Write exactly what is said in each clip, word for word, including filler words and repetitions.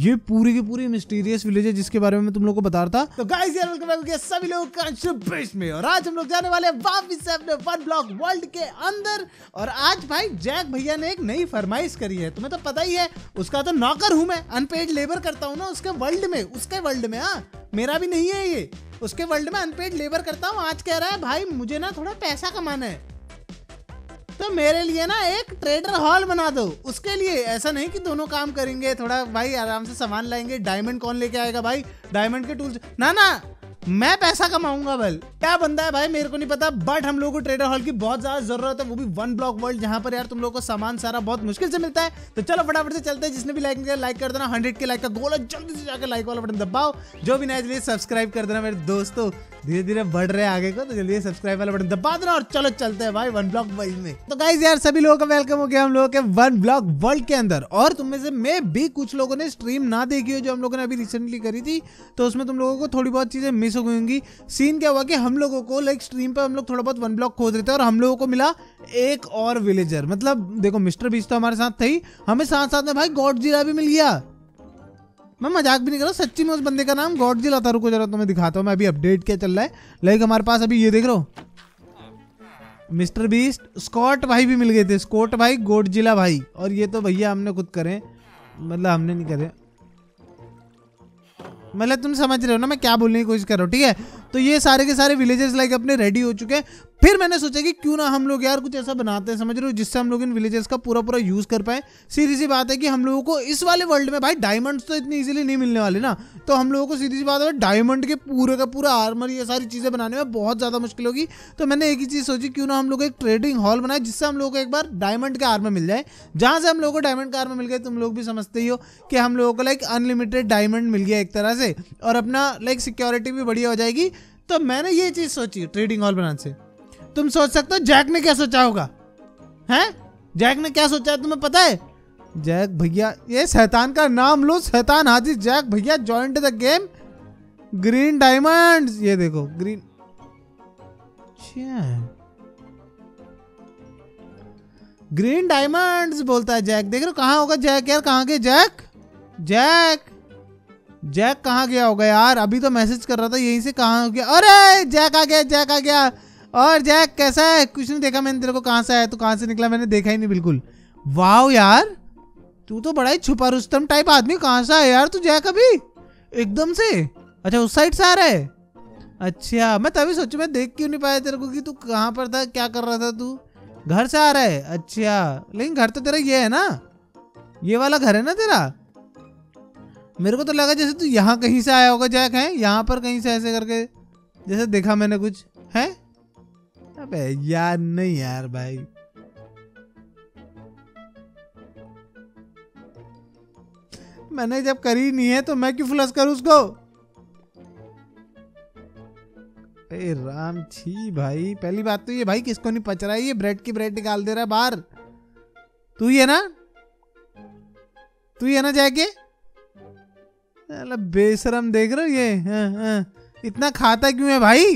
ये पूरी की पूरी मिस्टीरियस विलेज है जिसके बारे में मैं तुम लोगों को बता रहा था। तो गाइस यार वेलकम बैक सभी लोगों का शुभ में, और आज हम लोग जाने वाले हैं वापस से अपने वन ब्लॉक वर्ल्ड के अंदर। और आज भाई जैक भैया ने एक नई फरमाइश करी है, तुम्हें तो पता ही है, उसका तो नौकर हूँ मैं, अनपेड लेबर करता हूँ ना उसके वर्ल्ड में, उसके वर्ल्ड में। हाँ मेरा भी नहीं है ये, उसके वर्ल्ड में अनपेड लेबर करता हूँ। आज कह रहा है भाई मुझे ना थोड़ा पैसा कमाना है, तो मेरे लिए ना एक ट्रेडर हॉल बना दो। उसके लिए ऐसा नहीं कि दोनों काम करेंगे, थोड़ा भाई आराम से सामान लाएंगे। डायमंड कौन लेके आएगा भाई, डायमंड के टूल्स ना ना, मैं पैसा कमाऊंगा। बल क्या बंदा है भाई मेरे को नहीं पता, बट हम लोगों को ट्रेडर हॉल की बहुत ज्यादा जरूरत है, वो भी वन ब्लॉक वर्ल्ड, जहां पर यार तुम लोगों को सामान सारा बहुत मुश्किल से मिलता है। तो चलो फटाफट से चलते हैं। जिसने भी लाइक किया लाइक कर देना, हंड्रेड के लाइक का गोल है, जल्दी से जाकर लाइक वाला बटन दबाओ। जो भी नया चलिए सब्सक्राइब कर देना मेरे दोस्तों, धीरे धीरे बढ़ रहे हैं आगे को, तो जल्दी सब्सक्राइब वाला बटन दबा देना और चलो चलते हैं भाई वन ब्लॉक वर्ल्ड में। तो गाइस यार सभी लोगों का वेलकम हो गया हम लोगों के वन ब्लॉक वर्ल्ड के अंदर। और तुम में से मैं भी कुछ लोगों ने स्ट्रीम ना देखी हो जो हम लोगों ने अभी रिसेंटली करी थी, तो उसमें तुम लोगों को थोड़ी बहुत चीजें मिस हो गई होंगी। सीन क्या हुआ कि हम लोगों को लाइक स्ट्रीम पे हम लोग थोड़ा बहुत वन ब्लॉक खोद रहे थे और हम लोगों को मिला एक और विलेजर। मतलब देखो मिस्टर बीस्ट तो हमारे साथ था ही, हमें साथ साथ में भाई गॉडजिला भी मिल गया। मैं मजाक भी नहीं कर रहा, सच्ची में उस बंदे का नाम गॉडजिला था। रुको जरा तुम्हें दिखाता हूँ मैं अभी अपडेट क्या चल रहा है। लाइक हमारे पास अभी ये देख रहे हो मिस्टर बीस्ट, स्कॉट भाई भी मिल गए थे, स्कॉट भाई, गॉडजिला भाई। और ये तो भैया हमने खुद करे, मतलब हमने नहीं करे, मतलब तुम समझ रहे हो ना मैं क्या बोलने की कोशिश कर रहा हूँ, ठीक है। तो ये सारे के सारे विलेजेस लाइक अपने रेडी हो चुके हैं। फिर मैंने सोचा कि क्यों ना हम लोग यार कुछ ऐसा बनाते हैं, समझ रहे हो, जिससे हम लोग इन विलेजेस का पूरा पूरा यूज कर पाए। सीधी सी बात है कि हम लोगों को इस वाले वर्ल्ड में भाई डायमंड्स तो इतनी इजीली नहीं मिलने वाले ना, तो हम लोगों को सीधी सी बात है डायमंड के पूरे का पूरा आर्मर ये सारी चीजें बनाने में बहुत ज्यादा मुश्किल होगी। तो मैंने एक ही चीज सोची, क्यों ना हम लोग एक ट्रेडिंग हॉल बनाए जिससे हम लोगों को एक बार डायमंड का आर्मर मिल जाए। जहां से हम लोगों को डायमंड का आर्मर मिल गया, तुम लोग भी समझते ही हो कि हम लोगों को लाइक अनलिमिटेड डायमंड मिल गया एक तरह से, और अपना लाइक सिक्योरिटी भी बढ़िया हो जाएगी। तो मैंने ये चीज सोची ट्रेडिंग हॉल बनाने से। तुम सोच सकते हो जैक ने क्या सोचा होगा, हैं? जैक ने क्या सोचा है तुम्हें पता है? जैक भैया, ये शैतान का नाम लो, शैतान हाजिर जैक भैया joined the game, green diamonds. ये देखो ग्रीन, ग्रीन डायमंड्स बोलता है जैक। देख रहे हो कहाँ होगा जैक यार, कहाँ गया जैक? जैक जैक कहाँ गया होगा यार? अभी तो मैसेज कर रहा था यहीं से, कहाँ हो गया? अरे जैक आ गया, जैक आ गया। और जैक कैसा है? कुछ नहीं देखा मैंने तेरे को, कहाँ से आया तू, कहाँ से निकला, मैंने देखा ही नहीं बिल्कुल। वाह यार तू तो बड़ा ही छुपा रुस्तम टाइप आदमी, कहाँ से आया यार तू जैक अभी एकदम से? अच्छा उस साइड से आ रहा है, अच्छा। मैं तभी सोचू मैं देख क्यों नहीं पाया तेरे को कि तू कहाँ पर था, क्या कर रहा था तू? घर से आ रहा है, अच्छा। लेकिन घर तो तेरा ये है ना, ये वाला घर है ना तेरा। मेरे को तो लगा जैसे तू यहाँ कहीं से आया होगा जैक, है यहाँ पर कहीं से ऐसे करके, जैसे देखा मैंने कुछ है। अबे यार नहीं यार भाई, मैंने जब करी नहीं है तो मैं क्यों फ्लश करूं उसको? ए राम छी भाई, पहली बात तो ये भाई किसको नहीं पच रहा है, ये ब्रेड की ब्रेड निकाल दे रहा है बाहर। तू ही है ना, तू ही है ना जैके? बेशरम देख रहे हो ये, हाँ, हाँ। इतना खाता क्यों है भाई?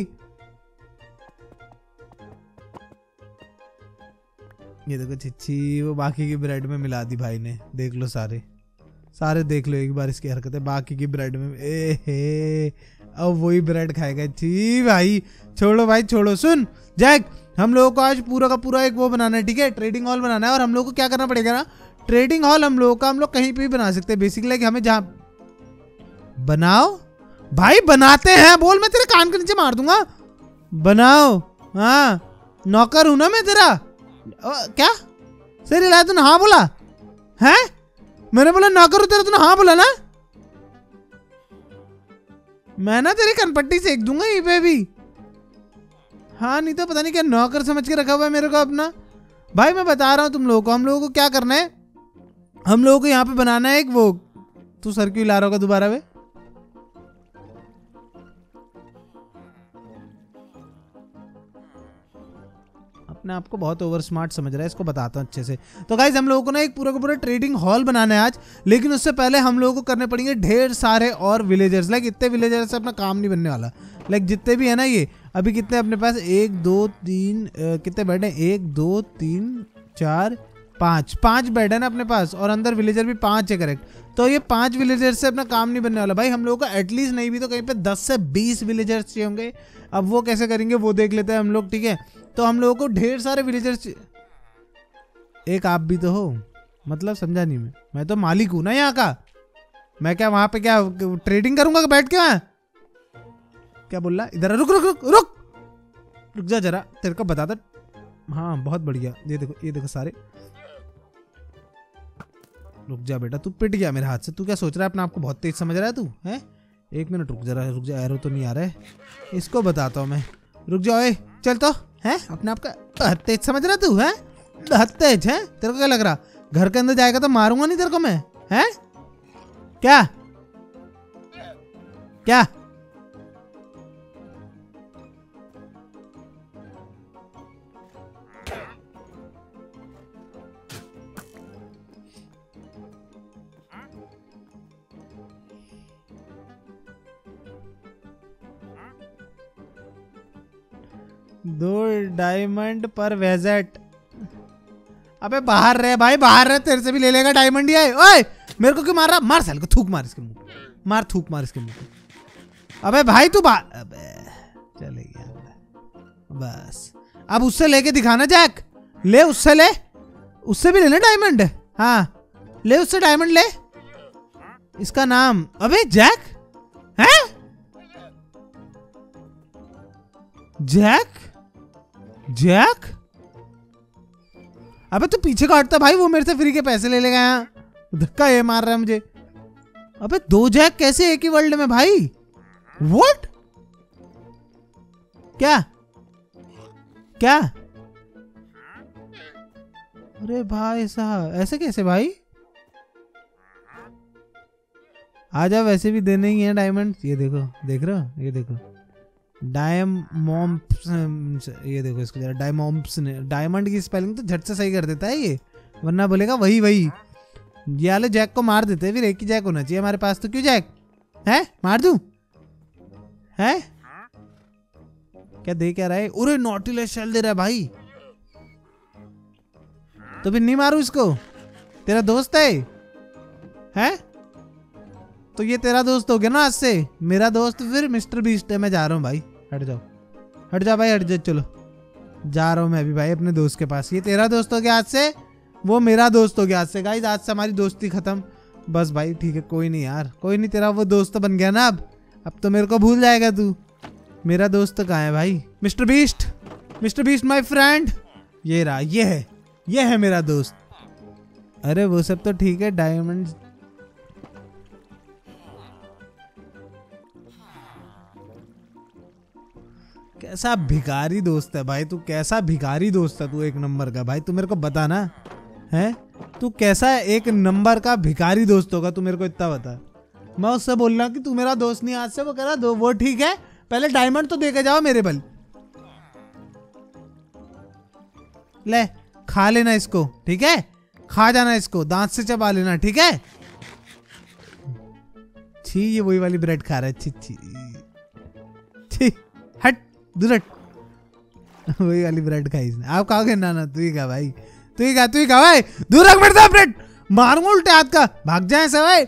ये देखो चिच्ची, वो बाकी की ब्रेड में मिला दी भाई ने, देख लो सारे सारे देख लो एक बार इसकी हरकतें, बाकी की ब्रेड में। ए हे अब वही ब्रेड खाएगा, छी भाई छोड़ो भाई छोड़ो। सुन जैक, हम लोगों को आज पूरा का पूरा एक वो बनाना है, ठीक है, ट्रेडिंग हॉल बनाना है। और हम लोग को क्या करना पड़ेगा ना, ट्रेडिंग हॉल हम लोगों का हम लोग कहीं पे भी बना सकते हैं बेसिकली। हमें जहाँ बनाओ भाई, बनाते हैं बोल, मैं तेरे कान के नीचे मार दूंगा। बनाओ, हाँ नौकर हूं ना मैं तेरा। ओ, क्या सही लाया तूने? हाँ बोला है, मैंने बोला नौकर हूं तेरा, तूने हाँ बोला ना। मैं ना तेरी कनपट्टी सेक दूंगा ये पे भी। हाँ नहीं तो पता नहीं क्या नौकर समझ के रखा हुआ है मेरे को अपना। भाई मैं बता रहा हूँ तुम लोगों को, हम लोगों को क्या करना है, हम लोगों को यहाँ पे बनाना है एक वो, तू सर क्यों ला रहा होगा दोबारा वे? अपने आप को बहुत ओवर स्मार्ट समझ रहा है, इसको बताता हूँ अच्छे से। तो गाइज हम लोगों को ना एक पूरा का पूरा ट्रेडिंग हॉल बनाना है आज, लेकिन उससे पहले हम लोगों को करने पड़ेंगे ढेर सारे और विलेजर्स। लाइक इतने विलेजर्स से अपना काम नहीं बनने वाला। लाइक जितने भी है ना, ये अभी कितने अपने पास, एक दो तीन कितने बैठे, एक दो तीन चार पांच पांच बेड है ना अपने पास, और अंदर विलेजर भी पांच है करेक्ट। तो ये पांच विलेजर से अपना काम नहीं बनने वाला भाई, हम लोगों को एटलीस्ट नहीं भी तो कहीं पे दस से बीस विलेजर्स चाहिए होंगे। अब वो कैसे करेंगे वो देख लेते हैं हम लोग, ठीक है। तो हम लोगों को ढेर सारे विलेजर्स, एक आप भी तो हो, मतलब समझा नहीं मैं मैं तो मालिक हूं ना यहाँ का। मैं क्या वहां पे क्या ट्रेडिंग करूंगा बैठ के वहां? क्या बोल रहा है? इधर रुक रुक रुक रुक रुक जा जरा, तेरे को बताता। हाँ बहुत बढ़िया, ये देखो ये देखो सारे। रुक जा बेटा, तू पिट गया मेरे हाथ से। तू क्या सोच रहा है अपना आपको बहुत तेज समझ रहा है तू, हैं? एक मिनट रुक जरा, रुक जा, एरो तो नहीं आ रहा है, इसको बताता हूँ मैं। रुक जाओ, ए चल तो, हैं अपने आप का बहुत तेज समझ रहा है तू, हैं? बहुत तेज है, तेरे को क्या लग रहा घर के अंदर जाएगा तो मारूंगा नहीं तेरे को मैं, हैं? क्या क्या दो डायमंड पर वेजेट। अबे बाहर रहे भाई, बाहर रहे, तेरे से भी ले लेगा डायमंड ये। ओए मेरे को क्यों मार रहा? मार साल को, थूक मार इसके मुंह, मार थूक मार इसके मुंह पे। अबे भाई तू बाहर, अबे चले गया बस। अब उससे लेके दिखाना जैक, ले उससे, ले उससे भी ले ले डायमंड। हाँ ले उससे डायमंड ले। इसका नाम, अबे जैक है, जैक जैक। अबे तू पीछे का हटता भाई, वो मेरे से फ्री के पैसे ले लेगा यहाँ। धक्का ये मार रहा है मुझे। अबे दो जैक कैसे एक ही वर्ल्ड में भाई? व्हाट? क्या क्या? अरे भाई साहब ऐसे कैसे भाई? आजा, वैसे भी देने ही है डायमंड। ये देखो, देख रहे हो, ये देखो डायमॉम्प्स, ये देखो इसको जरा, डायमॉम्प्स ने डायमंड की स्पेलिंग तो झट से सही कर देता है ये, वरना बोलेगा वही वही। ये वाले जैक को मार देते हैं, फिर एक ही जैक होना चाहिए हमारे पास। तो क्यों जैक है, मार दूं? है क्या दे क्या रहा है? अरे नॉटिलस शेल दे रहा है भाई, तो फिर नहीं मारू इसको? तेरा दोस्त है हैं? तो ये तेरा दोस्त हो गया ना आज से। मेरा दोस्त फिर मिस्टर बीस्ट है। मैं जा रहा हूँ भाई, हट जाओ हट जा भाई, हट जा, चलो जा रहा हूँ मैं अभी भाई अपने दोस्त के पास। ये तेरा दोस्त हो गया आज से, वो मेरा दोस्त हो गया आज से। गाइस आज से हमारी दोस्ती खत्म बस भाई, ठीक है कोई नहीं यार, कोई नहीं, तेरा वो दोस्त बन गया ना अब अब तो मेरे को भूल जाएगा तू। मेरा दोस्त तो कहाँ है भाई? Mister Beast, Mister Beast my friend, ये रहा, ये है ये है मेरा दोस्त। अरे वो सब तो ठीक है, डायमंड कैसा भिखारी दोस्त है भाई तू, कैसा भिखारी दोस्त है तू, एक नंबर का भाई। तू मेरे को बता ना, है तू कैसा एक नंबर का भिखारी दोस्त होगा, तू मेरे को इतना बता। मैं उससे बोल रहा कि तू मेरा दोस्त नहीं आज से, वो कह रहा दो, वो ठीक है पहले डायमंड तो दे के जाओ मेरे बल। ले खा लेना इसको, ठीक है, खा जाना इसको, दांत से चबा लेना, ठीक है। छी ये वही वाली ब्रेड खा रहा है, छी छी छी, हट दूर हट। वही वाली ब्रेड खाई इसने। आप खाओगे? ना ना तू ही खा भाई, तू ही खा, तू ही खा भाई, दूर रख मेरे से ब्रेड, मारूंगा उल्टे हाथ का, भाग जाए सब भाई,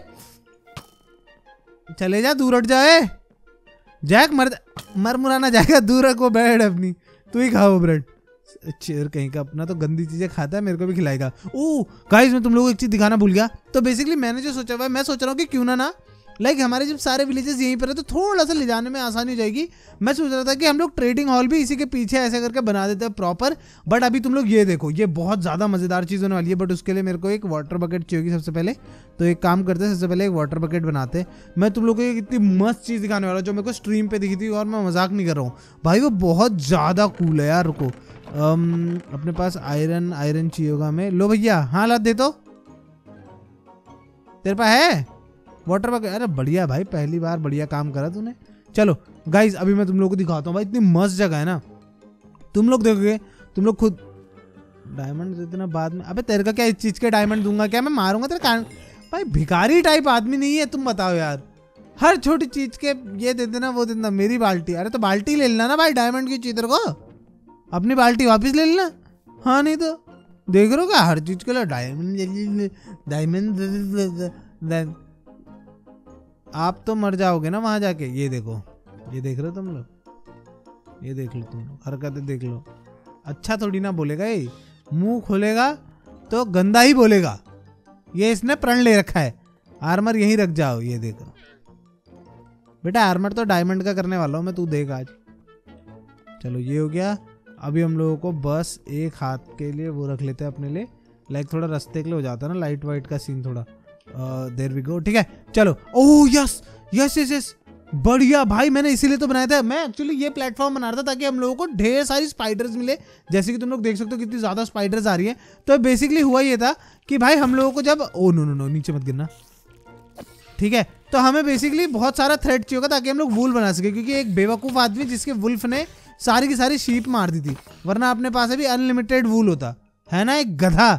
चले जा, दूर हट जाए। जैक मर मर मुराना जाएगा, दूर रख वो ब्रेड अपनी, तू ही खाओ ब्रेड। चेयर कहीं का अपना तो गंदी चीजें खाता है, मेरे को भी खिलाएगा। ओह गाइस मैं तुम लोगों को एक चीज दिखाना भूल गया। तो बेसिकली मैंने जो सोचा हुआ है, मैं सोच रहा हूँ कि क्यों ना ना लाइक like, हमारे जब सारे विलेजेस यहीं पर है तो थोड़ा सा ले जाने में आसानी हो जाएगी। मैं सोच रहा था कि हम लोग ट्रेडिंग हॉल भी इसी के पीछे ऐसे करके बना देते हैं प्रॉपर। बट अभी तुम लोग ये देखो, ये बहुत ज़्यादा मज़ेदार चीज़ होने वाली है। बट उसके लिए मेरे को एक वाटर बकेट चाहिए होगी सबसे पहले। तो एक काम करते हैं, सबसे पहले एक वाटर बकेट बनाते हैं। मैं तुम लोग को एक इतनी मस्त चीज़ दिखाने वाला जो मेरे को स्ट्रीम पर दिखी थी, और मैं मजाक नहीं कर रहा हूँ भाई, वो बहुत ज़्यादा कूल है यार। रुको um, अपने पास आयरन आयरन चाहिए होगा हमें। लो भैया, हाँ ला दे, तो तेरे पास है वाटर बकेट? अरे बढ़िया भाई, पहली बार बढ़िया काम करा तूने। चलो गाइज अभी मैं तुम लोगों को दिखाता हूँ भाई, इतनी मस्त जगह है ना, तुम लोग देखोगे, तुम लोग खुद। डायमंड देना बाद में। अबे तेरे का क्या इस चीज के डायमंड दूंगा क्या मैं? मारूंगा तेरे कान। भाई भिखारी टाइप आदमी नहीं है, तुम बताओ यार, हर छोटी चीज के ये दे देना वो दे देना। मेरी बाल्टी, अरे तो बाल्टी ले लेना ना भाई, डायमंड की चाहिए तेरे को, अपनी बाल्टी वापिस ले लेना। हाँ नहीं तो देख रहे हो क्या, हर चीज के लिए डायमंड डायमंड। आप तो मर जाओगे ना वहां जाके। ये देखो, ये देख रहे हो तुम लोग, ये देख लो तुम लोग, हरकतें देख लो। अच्छा थोड़ी ना बोलेगा ये, मुंह खोलेगा तो गंदा ही बोलेगा। ये इसने प्रण ले रखा है, आर्मर यहीं रख जाओ। ये देखो बेटा, आर्मर तो डायमंड का करने वाला हूँ मैं, तू देख आज। चलो ये हो गया। अभी हम लोगों को बस एक हाथ के लिए वो रख लेते हैं अपने लिए, लाइक थोड़ा रास्ते के लिए हो जाता है ना लाइट वाइट का सीन थोड़ा। देयर वी गो, ठीक है चलो। Oh yes yes yes yes, बढ़िया भाई। मैंने इसीलिए तो बनाया था, मैं एक्चुअली ये प्लेटफॉर्म बना रहा था ताकि हम लोगों को ढेर सारी स्पाइडर्स मिले। जैसे कि तुम लोग देख सकते हो कितनी ज्यादा स्पाइडर्स आ रही है। तो बेसिकली हुआ ये था कि भाई हम लोगों को जब, ओ नो नो नो नीचे मत गिरना, ठीक है। तो हमें बेसिकली बहुत सारा थ्रेड चाहिए होगा ताकि हम लोग वूल बना सके, क्योंकि एक बेवकूफ आदमी जिसके वुल्फ ने सारी की सारी शीप मार दी थी, वरना अपने पास अभी अनलिमिटेड वूल होता है ना। एक गधा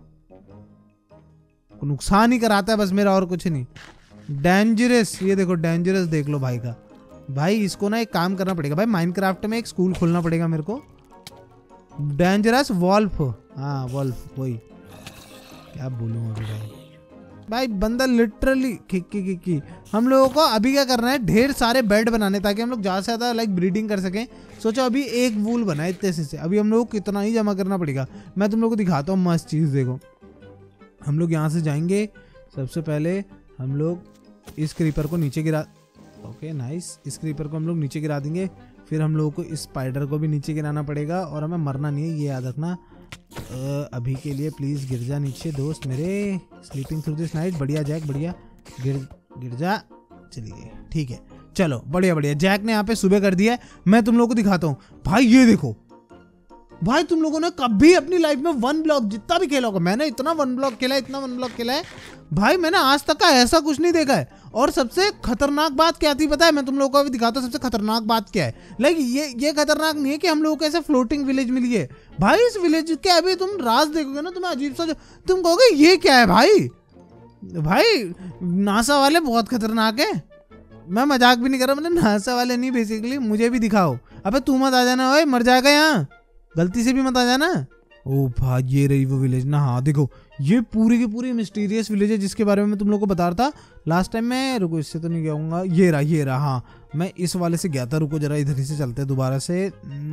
नुकसान ही कराता है बस मेरा, और कुछ नहीं। डेंजरस, ये देखो डेंजरस देख लो भाई का। भाई इसको ना एक काम करना पड़ेगा भाई, माइनक्राफ्ट में एक स्कूल खोलना पड़ेगा मेरे को। डेंजरस वॉल्फ, हाँ वॉल्फ, वही क्या बोलूं अभी भाई। भाई बंदा लिटरली खिक्की खिक्की। हम लोगों को अभी क्या करना है, ढेर सारे बेड बनाने ताकि हम लोग ज्यादा से ज्यादा लाइक ब्रीडिंग कर सकें। सोचो अभी एक वूल बना है इतने से, अभी हम लोग को कितना ही जमा करना पड़ेगा। मैं तुम लोग को दिखाता हूँ मस्त चीज, देखो। हम लोग यहाँ से जाएंगे, सबसे पहले हम लोग इस क्रीपर को नीचे गिरा, ओके नाइस। इस क्रीपर को हम लोग नीचे गिरा देंगे, फिर हम लोगों को इस स्पाइडर को भी नीचे गिराना पड़ेगा, और हमें मरना नहीं है, ये याद रखना। अभी के लिए प्लीज गिर जा नीचे दोस्त मेरे। स्लीपिंग थ्रू दिस नाइट, बढ़िया जैक बढ़िया, गिर गिर जा। चलिए ठीक है, चलो बढ़िया बढ़िया। जैक ने यहाँ पे सुबह कर दिया है। मैं तुम लोगों को दिखाता हूँ भाई, ये देखो भाई, तुम लोगों ने कभी अपनी लाइफ में वन ब्लॉक जितना भी खेला होगा, मैंने इतना वन ब्लॉक खेला है, इतना वन ब्लॉक खेला है भाई, मैंने आज तक का ऐसा कुछ नहीं देखा है। और सबसे खतरनाक बात क्या थी पता है, मैं तुम लोगों को अभी दिखाता हूँ। सबसे खतरनाक बात क्या है, लाइक ये ये खतरनाक नहीं है कि हम लोगों को ऐसे फ्लोटिंग विलेज मिली है भाई। इस विलेज के अभी तुम राज देखोगे ना, तुम्हें अजीब सा, तुम कहोगे ये क्या है भाई। भाई नासा वाले बहुत खतरनाक है, मैं मजाक भी नहीं कर रहा, मतलब नासा वाले नहीं, बेसिकली मुझे भी दिखाओ। अबे तू मत आ जाना, ओए मर जाएगा यहाँ, गलती से भी मत आ जाना। ओ भाई ये रही वो विलेज ना, हाँ देखो ये पूरी की पूरी मिस्टीरियस विलेज है जिसके बारे में मैं तुम लोग को बता रहा था लास्ट टाइम। मैं रुको इससे तो नहीं गया, ये रहा ये रहा, हाँ मैं इस वाले से गया था। रुको जरा इधर ही से चलते हैं दोबारा से,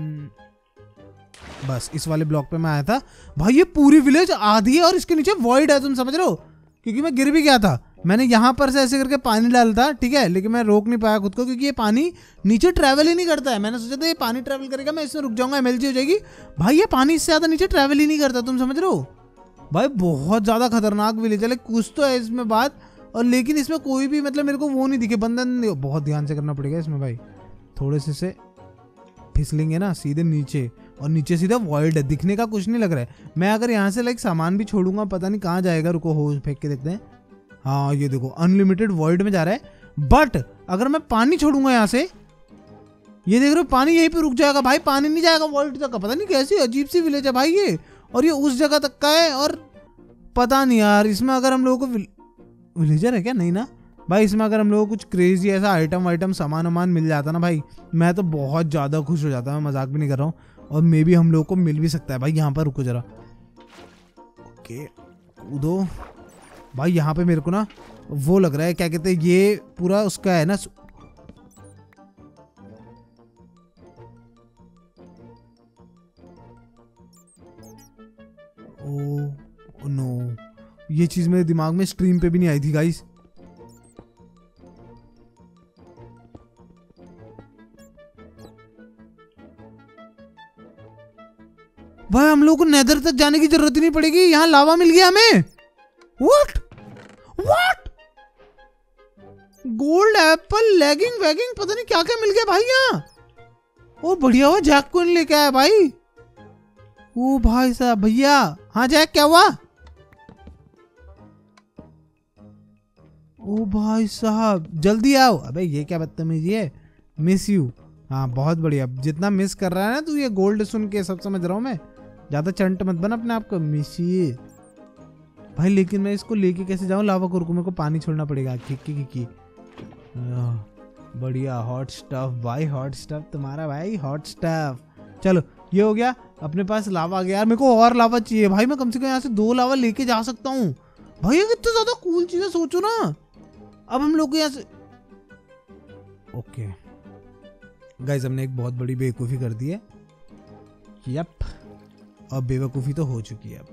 बस इस वाले ब्लॉक पे मैं आया था भाई। ये पूरी विलेज आधी है और इसके नीचे वॉइड है, तुम समझ रहे हो, क्योंकि मैं गिर भी गया था। मैंने यहाँ पर से ऐसे करके पानी डाला था, ठीक है, लेकिन मैं रोक नहीं पाया खुद को, क्योंकि ये पानी नीचे ट्रैवल ही नहीं करता है। मैंने सोचा था ये पानी ट्रैवल करेगा, मैं इसमें रुक जाऊंगा, एमएलजी हो जाएगी। भाई ये पानी इससे ज्यादा नीचे ट्रैवल ही नहीं करता, तुम समझ रहे हो भाई। बहुत ज्यादा खतरनाक विलेज है, कुछ तो है इसमें बात, और लेकिन इसमें कोई भी मतलब मेरे को वो नहीं दिखे, बंधन। बहुत ध्यान से करना पड़ेगा इसमें भाई, थोड़े से से फिसलेंगे ना सीधे नीचे, और नीचे सीधा वॉइड है, दिखने का कुछ नहीं लग रहा है। मैं अगर यहाँ से लाइक सामान भी छोड़ूंगा पता नहीं कहाँ जाएगा। रुको हो फेंक के देखते हैं, हाँ ये देखो अनलिमिटेड वॉइड में जा रहा है। बट अगर मैं पानी छोड़ूंगा यहाँ से, ये देख रहे हो पानी यहीं पे रुक जाएगा भाई, पानी नहीं जाएगा वॉइड तक। पता नहीं कैसी अजीब सी विलेज है भाई ये, और ये उस जगह तक का है। और पता नहीं यार इसमें अगर हम लोगों को विल... विलेजर है क्या, नहीं ना भाई। इसमें अगर हम लोगों को कुछ क्रेजी ऐसा आइटम वाइटम सामान वामान मिल जाता ना भाई, मैं तो बहुत ज़्यादा खुश हो जाता, मैं मजाक भी नहीं कर रहा हूँ। और मे भी हम लोगों को मिल भी सकता है भाई। यहाँ पर रुको जरा, ओके कूदो भाई। यहाँ पे मेरे को ना वो लग रहा है, क्या कहते हैं, ये पूरा उसका है ना। ओ नो, ये चीज मेरे दिमाग में स्ट्रीम पे भी नहीं आई थी गाइस। भाई हम लोग को नेदर तक जाने की जरूरत ही नहीं पड़ेगी, यहाँ लावा मिल गया हमें। व्हाट व्हाट, गोल्ड एप्पल लेगिंग वैगिंग पता नहीं क्या क्या मिल गया भाई यहाँ। ओ बढ़िया हुआ जैक को लेके आया भाई। ओ भाई साहब भैया, हाँ जैक क्या हुआ। ओ भाई साहब जल्दी आओ। अबे ये क्या बदतमीजी है, मिस यू। हाँ बहुत बढ़िया, जितना मिस कर रहा है ना तू ये गोल्ड सुन के सब समझ रहा हूँ मैं, ज्यादा चंट मत बना अपने आप को, मिस ये भाई। लेकिन मैं इसको लेके कैसे जाऊँ लावा को, रुको मेरे को पानी छोड़ना पड़ेगा। किक्की किक्की बढ़िया, हॉट स्टफ भाई, हॉट स्टफ तुम्हारा भाई, हॉट स्टफ। चलो ये हो गया, अपने पास लावा आ गया। यार मेरे को और लावा चाहिए भाई, मैं कम से कम यहाँ से दो लावा लेके जा सकता हूँ भाई। ये कितने ज्यादा कूल चीजें सोचो ना। अब हम लोग यहाँ से ओके गाइस, हमने एक बहुत बड़ी बेवकूफ़ी कर दी है। यप, अब बेवकूफ़ी तो हो चुकी है। अब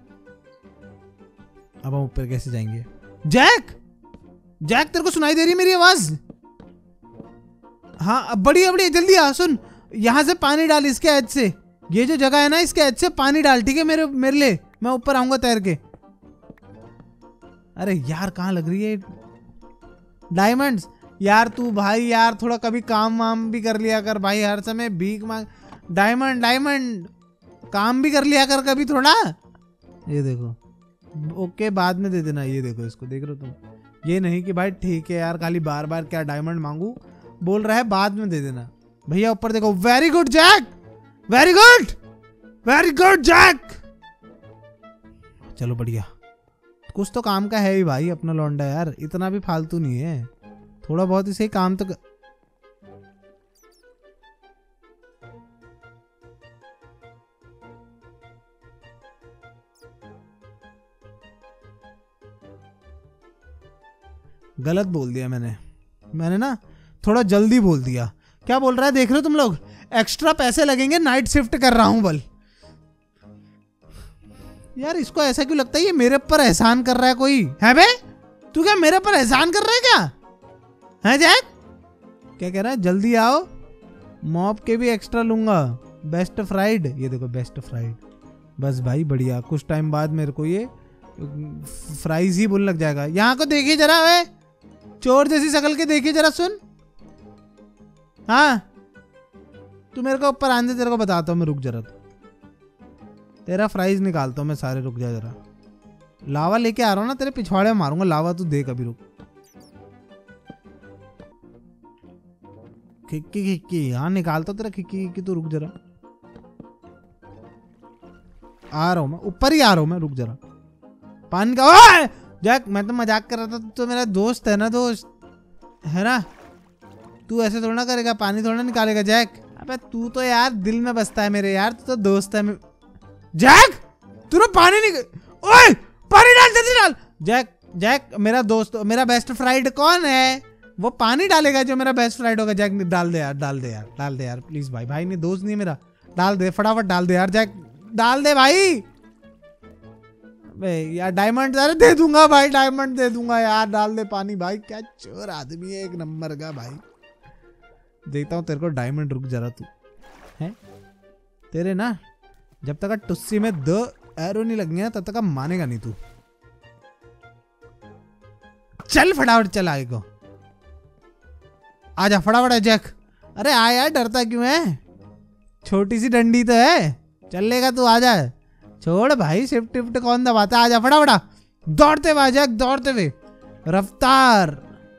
अब हम ऊपर कैसे जाएंगे? जैक जैक तेरे को सुनाई दे रही है मेरी आवाज? हाँ अब बढ़िया बढ़िया, जल्दी आ। सुन, यहाँ से पानी डाल इसके एज से, ये जो जगह है ना इसके एज से पानी डाल, ठीक है मेरे मेरे लिए। मैं ऊपर आऊंगा तैर के। अरे यार कहाँ लग रही है डायमंड्स? यार तू भाई यार थोड़ा कभी काम वाम भी कर लिया कर भाई, हर समय भीख मांग। डायमंड डायमंड काम भी कर लिया कर कभी थोड़ा। ये देखो, ओके बाद में दे देना। ये देखो इसको, देख रहे हो तुम? ये नहीं कि भाई ठीक है यार खाली बार बार क्या डायमंड मांगू, बोल रहा है बाद में दे देना। भैया ऊपर देखो। Very good Jack, very good very good Jack. चलो बढ़िया, कुछ तो काम का है ही भाई अपना लौंडा यार, इतना भी फालतू नहीं है। थोड़ा बहुत इसे काम तो क... गलत बोल दिया मैंने मैंने ना थोड़ा जल्दी बोल दिया। क्या बोल रहा है देख रहे हो तुम लोग? एक्स्ट्रा पैसे लगेंगे, नाइट शिफ्ट कर रहा हूं बल। यार इसको ऐसा क्यों लगता है ये मेरे ऊपर एहसान कर रहा है कोई? है बे तू क्या मेरे ऊपर एहसान कर रहा है क्या? है जैक? क्या कह रहा है? जल्दी आओ, मॉब के भी एक्स्ट्रा लूंगा। बेस्ट फ्राइड, ये देखो बेस्ट फ्राइड। बस भाई बढ़िया, कुछ टाइम बाद मेरे को ये फ्राइज ही बोल लग जाएगा। यहाँ को देखिए जरा, वे चोर जैसी शक्ल के देखिए जरा। सुन, हाँ तू मेरे को ऊपर आने, तेरे को बताता हूँ मैं। रुक जरा, तेरा फ्राइज निकालता हूँ मैं सारे। रुक जा जरा, लावा लेके आ रहा हूँ ना, तेरे पिछवाड़े में मारूंगा लावा, तू देख अभी। रुक, खिक्की खिक्की, हाँ निकालता तेरा खिक्की खिक्की। तू रुक जरा, आ रहा हूँ मैं, ऊपर ही आ रहा हूँ मैं। रुक जरा, पानी का। ओए जैक मैं तो मजाक कर रहा था, तू तो मेरा दोस्त है ना, दोस्त है ना। तू ऐसे थोड़ा ना करेगा, पानी थोड़ा निकालेगा जैक। अबे तू तो यार दिल में बसता है मेरे यार, तू तो दोस्त है। जैक तू ना पानी नहीं, ओए पानी डाल, जल्दी डाल। जैक जैक मेरा दोस्त, मेरा बेस्ट फ्राइड कौन है? वो पानी डालेगा जो मेरा बेस्ट फ्राइड होगा। जैक डाल दे यार, डाल दे यार, डाल दे यार प्लीज भाई। भाई नहीं, दोस्त नहीं है मेरा, डाल दे फटाफट, डाल दे यार जैक, डाल दे भाई। यार डायमंड, अरे दे दूंगा भाई, डायमंड दे दूंगा यार, डाल दे पानी भाई। क्या चोर आदमी है, एक नंबर का भाई। देखता हूँ तेरे को डायमंड। रुक जरा, तू है तेरे ना जब तक टुस्सी में दो एरो नहीं लगेंगे ना तब तक मानेगा नहीं तू। चल फटाफट चल आगे को, आजा फटाफट है जैक। अरे आ यार, डरता क्यों है? छोटी सी डंडी तो है, चल लेगा तू, आजा। छोड़ भाई, शिफ्ट शिफ्ट कौन दबाता? आजा फटाफट, दौड़ते हुए जैक, दौड़ते हुए रफ्तार।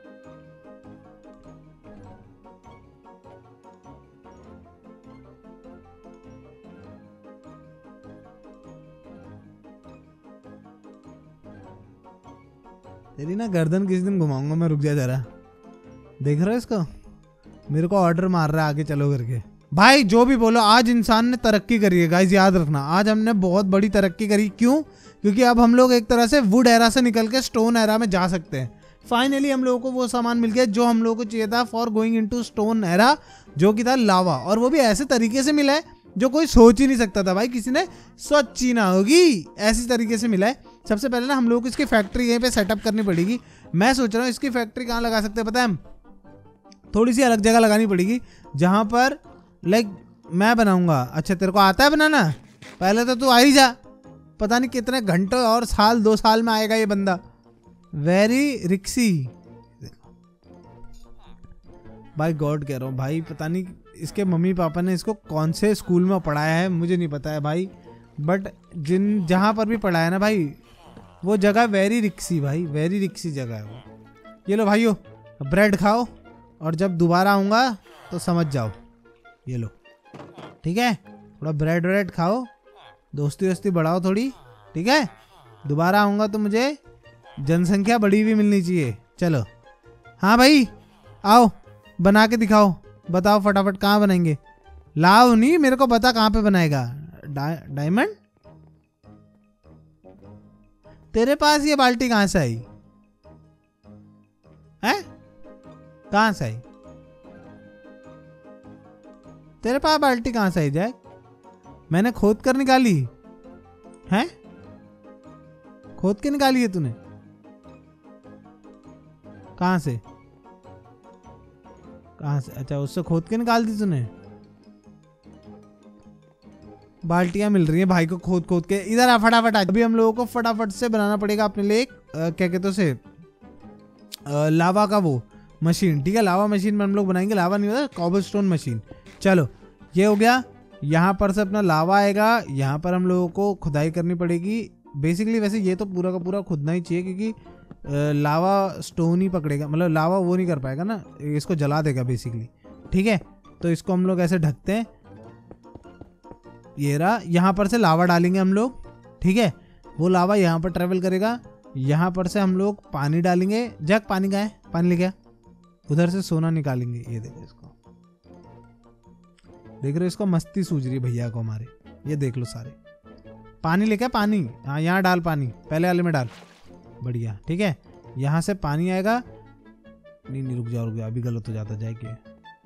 तेरी ना गर्दन किसी दिन घुमाऊंगा मैं। रुक जा जरा, देख रहा है इसको? मेरे को ऑर्डर मार रहा है आगे चलो करके। भाई जो भी बोलो, आज इंसान ने तरक्की करी है गाइस, याद रखना। आज हमने बहुत बड़ी तरक्की करी। क्यों? क्योंकि अब हम लोग एक तरह से वुड एरा से निकल के स्टोन एरा में जा सकते हैं। फाइनली हम लोगों को वो सामान मिल गया जो हम लोगों को चाहिए था for going into stone era, जो कि था लावा। और वो भी ऐसे तरीके से मिला है जो कोई सोच ही नहीं सकता था भाई, किसी ने सोची ना होगी, ऐसी तरीके से मिला है। सबसे पहले ना हम लोगों को इसकी फैक्ट्री यहीं पे सेटअप करनी पड़ेगी। मैं सोच रहा हूँ इसकी फैक्ट्री कहाँ लगा सकते हैं पता है? हम थोड़ी सी अलग जगह लगानी पड़ेगी, जहाँ पर लाइक मैं बनाऊंगा। अच्छा तेरे को आता है बनाना? पहले तो तू आ ही जा, पता नहीं कितने घंटों और साल, दो साल में आएगा ये बंदा। वेरी रिक्सी भाई, गॉड कह रहा हूँ भाई। पता नहीं इसके मम्मी पापा ने इसको कौन से स्कूल में पढ़ाया है, मुझे नहीं पता है भाई, बट जिन जहाँ पर भी पढ़ाया है ना भाई, वो जगह वेरी रिक्सी भाई, वेरी रिक्सी जगह है वो। ये लो भाइयों, ब्रेड खाओ, और जब दोबारा आऊँगा तो समझ जाओ। ये लो, ठीक है? थोड़ा ब्रेड व्रेड खाओ, दोस्ती वोस्ती बढ़ाओ थोड़ी, ठीक है? दोबारा आऊँगा तो मुझे जनसंख्या बड़ी भी मिलनी चाहिए। चलो हाँ भाई, आओ बना के दिखाओ, बताओ फटाफट कहाँ बनाएंगे। लाव नहीं, मेरे को बता कहाँ पे बनाएगा। डा, डायमंड तेरे पास ये बाल्टी कहाँ से आई है? कहाँ से आई तेरे पास बाल्टी? कहाँ से आई जैक? मैंने खोद कर निकाली है? खोद के निकाली है तूने? कहाँ से कहाँ से? अच्छा उससे खोद के निकाल दी तूने। बाल्टियां मिल रही हैं भाई को खोद खोद के। इधर आ फटाफट आ। अभी हम लोगों को फटाफट से बनाना पड़ेगा अपने लिए एक क्या कहते उसे लावा का वो मशीन। ठीक है, लावा मशीन में हम लोग बनाएंगे। लावा नहीं होता, कॉबलस्टोन मशीन। चलो ये हो गया। यहाँ पर से अपना लावा आएगा। यहाँ पर हम लोगों को खुदाई करनी पड़ेगी बेसिकली। वैसे ये तो पूरा का पूरा खुदना ही चाहिए क्योंकि लावा स्टोन ही पकड़ेगा, मतलब लावा वो नहीं कर पाएगा ना, इसको जला देगा बेसिकली। ठीक है, तो इसको हम लोग ऐसे ढकते हैं। ये रहा, यहाँ पर से लावा डालेंगे हम लोग। ठीक है, वो लावा यहाँ पर ट्रेवल करेगा। यहाँ पर से हम लोग पानी डालेंगे। जग पानी का है, पानी लेके आ। उधर से सोना निकालेंगे। ये देखो इसको, देख रहे हो इसको मस्ती सूझ रही है भैया को हमारे। ये देख लो सारे पानी लेके आ, पानी। हाँ यहाँ डाल पानी, पहले वाले में डाल। बढ़िया, ठीक है। यहाँ से पानी आएगा। नहीं नहीं रुक जाओ रुक जाओ, अभी गलत हो जाता जाए कि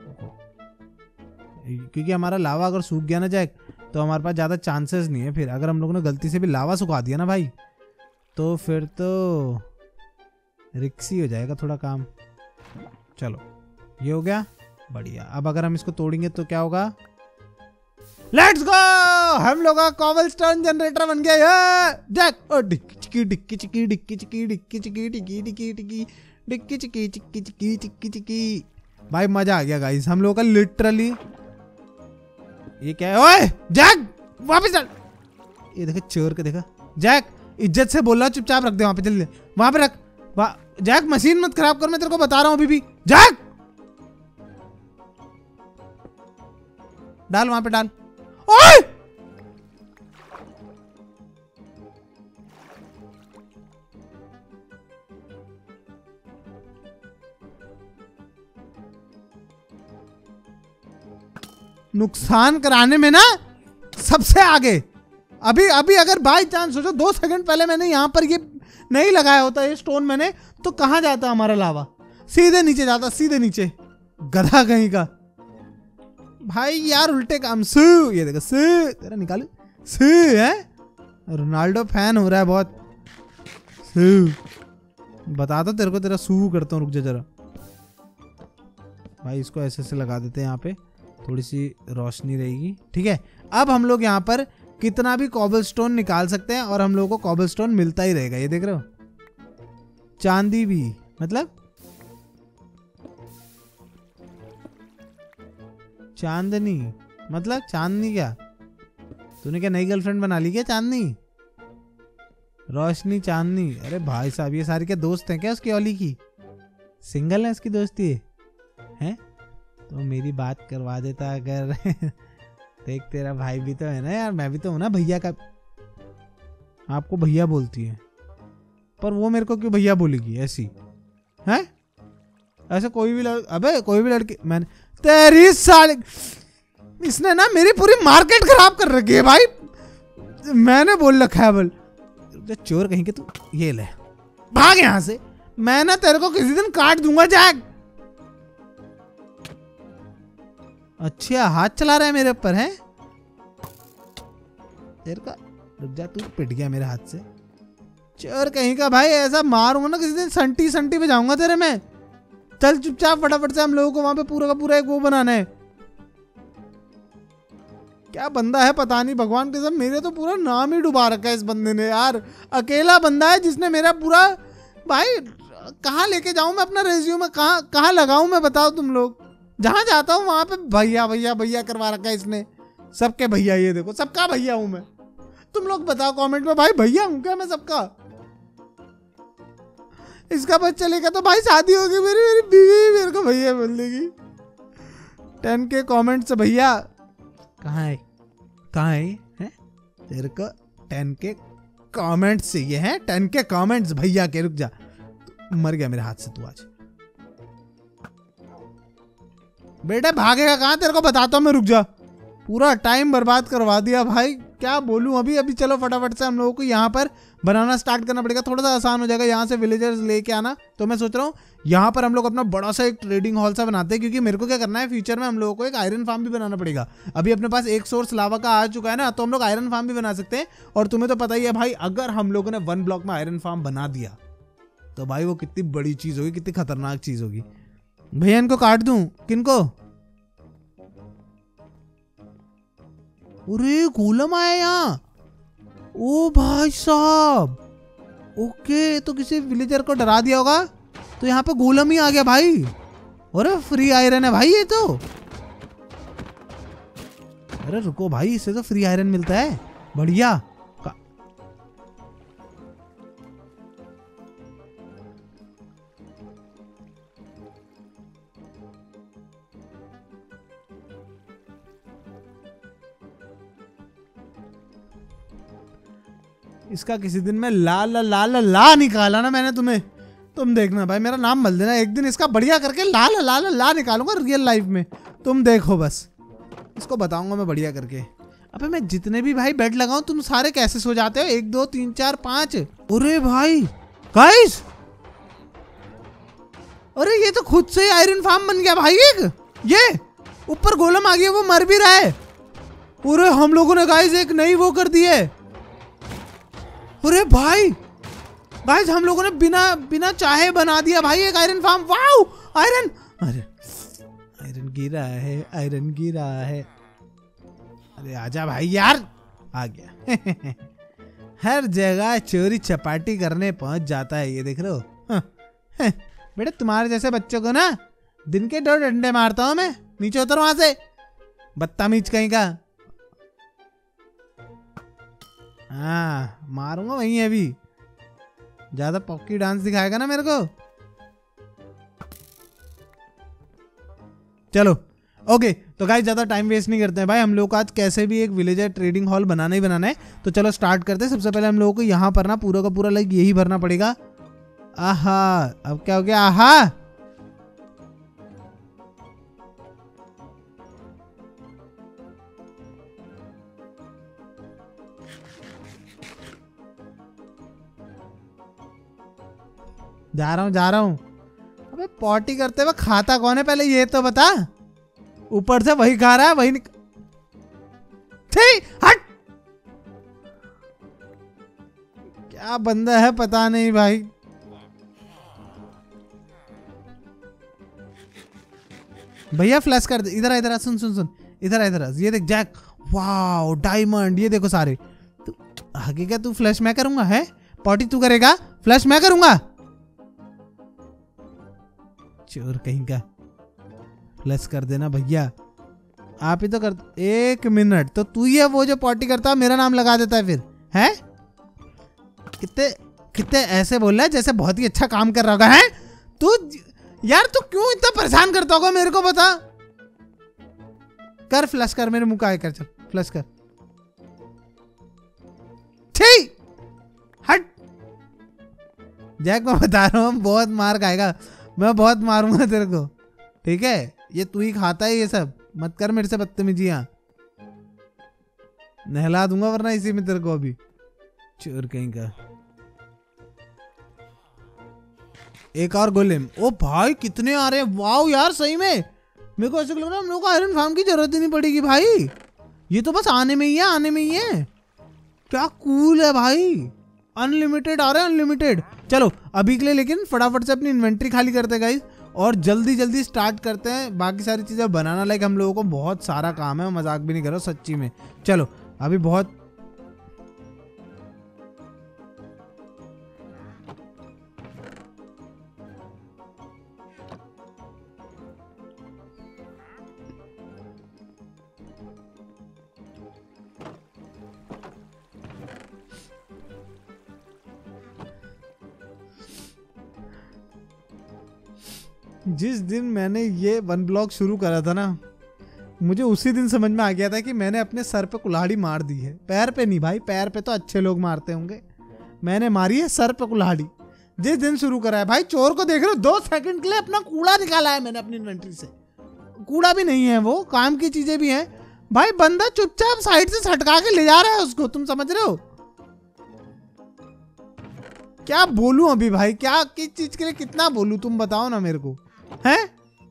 क्योंकि हमारा लावा अगर सूख गया ना जाए तो हमारे पास ज़्यादा चांसेस नहीं है। फिर अगर हम लोगों ने गलती से भी लावा सुखा दिया ना भाई, तो फिर तो रिक्सी हो जाएगा थोड़ा काम। चलो ये हो गया, बढ़िया। अब अगर हम इसको तोड़ेंगे तो क्या होगा? लेट्स गो, हम लोग का कॉबलस्टोन जनरेटर बन गया है। जैक ओ डिक्की चिकी डिक्की चिकी डिक्की चिकी डिक्की चिकी डिक्की डिक्की डिक्की डिक्की चिकी चिकी चिकी चिकी चिकी। भाई मजा आ गया गाइस हम लोगों का लिटरली। ये क्या है? ओए जैक वापस डाल। ये देखा चोर के, देखा जैक इज्जत से बोल रहा, चुपचाप रख दे वहां पे, जल्दी वहां पे रख। जैक मशीन मत खराब कर, मैं तेरे को बता रहा हूं अभी भी। जैक डाल वहां पे, डाल। ओए नुकसान कराने में ना सबसे आगे। अभी अभी अगर बाई चांस सोचो दो सेकंड पहले मैंने यहां पर ये नहीं लगाया होता ये स्टोन मैंने, तो कहां जाता हमारा लावा? सीधे नीचे जाता, सीधे नीचे। गधा कहीं का भाई यार, उल्टे काम। सू ये देखो, सू तेरा निकालू सू है। रोनाल्डो फैन हो रहा है बहुत। सू बताता तेरे को, तेरा सू करता हूँ। रुक जा जरा भाई, इसको ऐसे ऐसे लगा देते हैं यहाँ पे, थोड़ी सी रोशनी रहेगी। ठीक है, अब हम लोग यहाँ पर कितना भी कॉबलस्टोन निकाल सकते हैं और हम लोगों को कॉबलस्टोन मिलता ही रहेगा। ये देख रहे हो, चांदी भी, मतलब चांदनी, मतलब चांदनी। क्या तूने क्या नई गर्लफ्रेंड बना ली क्या? चांदनी, रोशनी, चांदनी। अरे भाई साहब, ये सारी क्या दोस्त हैं क्या उसकी ओली की? सिंगल है उसकी दोस्ती है, है? तो मेरी बात करवा देता अगर। देख तेरा भाई भी तो है ना यार, मैं भी तो हूं ना भैया का। आपको भैया बोलती है, पर वो मेरे को क्यों भैया बोलेगी ऐसी? है ऐसे कोई भी लड़... अबे कोई भी लड़की, मैंने तेरी साली, इसने ना मेरी पूरी मार्केट खराब कर रखी है भाई। मैंने बोल रखा है बोल, चोर कहीं के तू। ये ले, भाग यहां से। मैं ना तेरे को किसी दिन काट दूंगा जैक। अच्छा हाथ चला रहा है मेरे ऊपर, है तेरे का? रुक जा, तू पिट गया मेरे हाथ से। चोर कहीं का भाई, ऐसा मारूंगा ना किसी दिन, संटी संटी पे जाऊंगा तेरे में। चल चुपचाप फटाफट से, हम लोगों को वहां पे पूरा का पूरा एक वो बनाना है। क्या बंदा है पता नहीं, भगवान के सब मेरे तो पूरा नाम ही डुबा रखा है इस बंदे ने यार। अकेला बंदा है जिसने मेरा पूरा, भाई कहाँ लेके जाऊं मैं अपना रेज्यूमे, कहाँ कहाँ लगाऊं मैं, बताओ तुम लोग। जहां जाता हूं वहां पे भैया भैया भैया करवा रखा है इसने। सबके भैया, ये देखो सबका भैया हूं मैं। तुम लोग बताओ कमेंट में, भाई भैया हूं क्या मैं सबका? इसका बस चलेगा तो भाई शादी होगी मेरी, मेरी बीवी मेरे को भैया बोल देगी। टेन के कॉमेंट से भैया कहाँ है, कहाँ है, है? तेरे को टेन के कमेंट्स चाहिए हैं, टेन के कमेंट्स भैया के। रुक जा, मर गया मेरे हाथ से तू आज। बेटा भागेगा कहाँ, तेरे को बताता हूँ मैं, रुक जा। पूरा टाइम बर्बाद करवा दिया भाई, क्या बोलूं। अभी अभी चलो फटाफट से हम लोगों को यहाँ पर बनाना स्टार्ट करना पड़ेगा, थोड़ा सा आसान हो जाएगा यहाँ से विलेजर्स लेके आना। तो मैं सोच रहा हूँ यहाँ पर हम लोग अपना बड़ा सा एक ट्रेडिंग हॉल सा बनाते हैं, क्योंकि मेरे को क्या करना है फ्यूचर में हम लोगों को एक आयरन फार्म भी बनाना पड़ेगा। अभी अपने पास एक सोर्स लावा का आ चुका है ना, तो हम लोग आयरन फार्म भी बना सकते हैं। और तुम्हें तो पता ही है भाई, अगर हम लोगों ने वन ब्लॉक में आयरन फार्म बना दिया तो भाई वो कितनी बड़ी चीज होगी, कितनी खतरनाक चीज होगी। भैया इनको काट दूं, किनको? अरे गोलम आया यहाँ, ओ भाई साहब। ओके, तो किसी विलेजर को डरा दिया होगा, तो यहाँ पे गोलम ही आ गया भाई। अरे फ्री आयरन है भाई ये तो। अरे रुको भाई, इससे तो फ्री आयरन मिलता है, बढ़िया। इसका किसी दिन में ला ला ला ला ला निकाला ना मैंने तुम्हें, तुम देखना भाई, मेरा नाम मत देना। एक दिन इसका बढ़िया करके ला ला ला ला ला निकालूंगा रियल लाइफ में, तुम देखो बस। इसको बताऊंगा मैं बढ़िया करके। अबे मैं जितने भी भाई बेड लगाऊं तुम सारे कैसे सो जाते हो? एक दो तीन चार पांच। अरे भाई गाइस, अरे ये तो खुद से ही आयरन फार्म बन गया भाई। एक ये ऊपर गोलम आ गया, वो मर भी रहा है। अरे हम लोगों ने गाइस एक नई वो कर दी है। अरे भाई गाइस, हम लोगों ने बिना बिना चाहे बना दिया भाई एक आयरन फार्म। वाओ आयरन, अरे आयरन गिरा है, आयरन गिरा है। अरे आजा भाई यार, आ गया। हर जगह चोरी चपाटी करने पहुंच जाता है ये, देख रहे हो। बेटे तुम्हारे जैसे बच्चों को ना दिन के दो डंडे मारता हूं मैं। नीचे उतरो वहां से, बदतमीज कहीं का। हाँ मारूंगा वहीं अभी, ज्यादा पॉकी डांस दिखाएगा ना मेरे को। चलो ओके, तो गाइस ज्यादा टाइम वेस्ट नहीं करते हैं भाई, हम लोग को आज कैसे भी एक विलेजर ट्रेडिंग हॉल बनाना ही बनाना है। तो चलो स्टार्ट करते हैं। सबसे पहले हम लोगों को यहाँ पर ना पूरा का पूरा लाइक यही भरना पड़ेगा। आहा, अब क्या हो गया? आहा, जा रहा हूं जा रहा हूं। अबे पॉटी करते हुए खाता कौन है पहले ये तो बता। ऊपर से वही खा रहा है, वही निक... हट, क्या बंदा है पता नहीं भाई। भैया फ्लैश कर दे, इधर आ इधर आ, सुन सुन सुन, इधर आ इधर आ, ये देख जैक, वाओ डायमंड, ये देखो सारे। तू आगे क्या, तू फ्लैश मैं करूंगा है? पॉटी तू करेगा, फ्लैश मैं करूंगा। चोर कहीं का, फ्लैश कर देना भैया, आप ही तो कर। एक मिनट, तो तू ही है वो जो पॉटी करता है, मेरा नाम लगा देता है फिर है? कितने कितने ऐसे बोल रहा है जैसे बहुत ही अच्छा काम कर रहा होगा है तू। यार तू क्यों इतना परेशान करता होगा मेरे को बता। कर फ्लैश कर, मेरे मुंह का आए कर, चल फ्लैश कर। ठीक हट, जैक मैं बता रहा हूँ बहुत मार खाएगा, मैं बहुत मारूंगा तेरे को, ठीक है? ये तू ही खाता है ये सब, मत कर मेरे से बदतमीजियां, नहला दूंगा वरना इसी में तेरे को अभी। चोर कहीं का। एक और गोलेम। ओ भाई कितने आ रहे हैं, वाओ यार सही में मेरे को ऐसा लग रहा है हम लोग को आयरन फार्म की जरूरत ही नहीं पड़ेगी भाई, ये तो बस आने में ही है, आने में ही है। क्या कूल है भाई, अनलिमिटेड आ रहे हैं, अनलिमिटेड। चलो अभी के लिए लेकिन फटाफट से अपनी इन्वेंट्री खाली करते हैं गाइस, और जल्दी जल्दी स्टार्ट करते हैं बाकी सारी चीजें बनाना। लाइक हम लोगों को बहुत सारा काम है, मजाक भी नहीं कर रहा सच्ची में। चलो अभी बहुत जिस दिन मैंने ये वन ब्लॉक शुरू करा था ना, मुझे उसी दिन समझ में आ गया था कि मैंने अपने सर पे कुल्हाड़ी मार दी है। पैर पे नहीं भाई, पैर पे तो अच्छे लोग मारते होंगे, मैंने मारी है सर पे कुल्हाड़ी। जिस दिन शुरू करा है भाई, चोर को देख रहे हो, दो सेकंड के लिए अपना कूड़ा निकाला है मैंने अपनी इन्वेंट्री से। कूड़ा भी नहीं है वो, काम की चीजें भी हैं, भाई बंदा चुपचाप साइड से सटका के ले जा रहा है उसको, तुम समझ रहे हो? क्या बोलूं अभी भाई, क्या किस चीज के लिए कितना बोलूं, तुम बताओ ना मेरे को, हैं?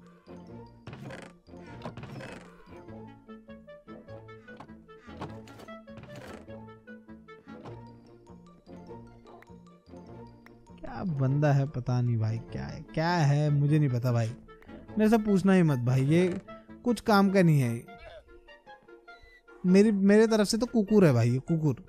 क्या बंदा है पता नहीं भाई, क्या है क्या है मुझे नहीं पता भाई, मेरे से पूछना ही मत भाई, ये कुछ काम का नहीं है। मेरी मेरे तरफ से तो कुकुर है भाई, ये कुकुर।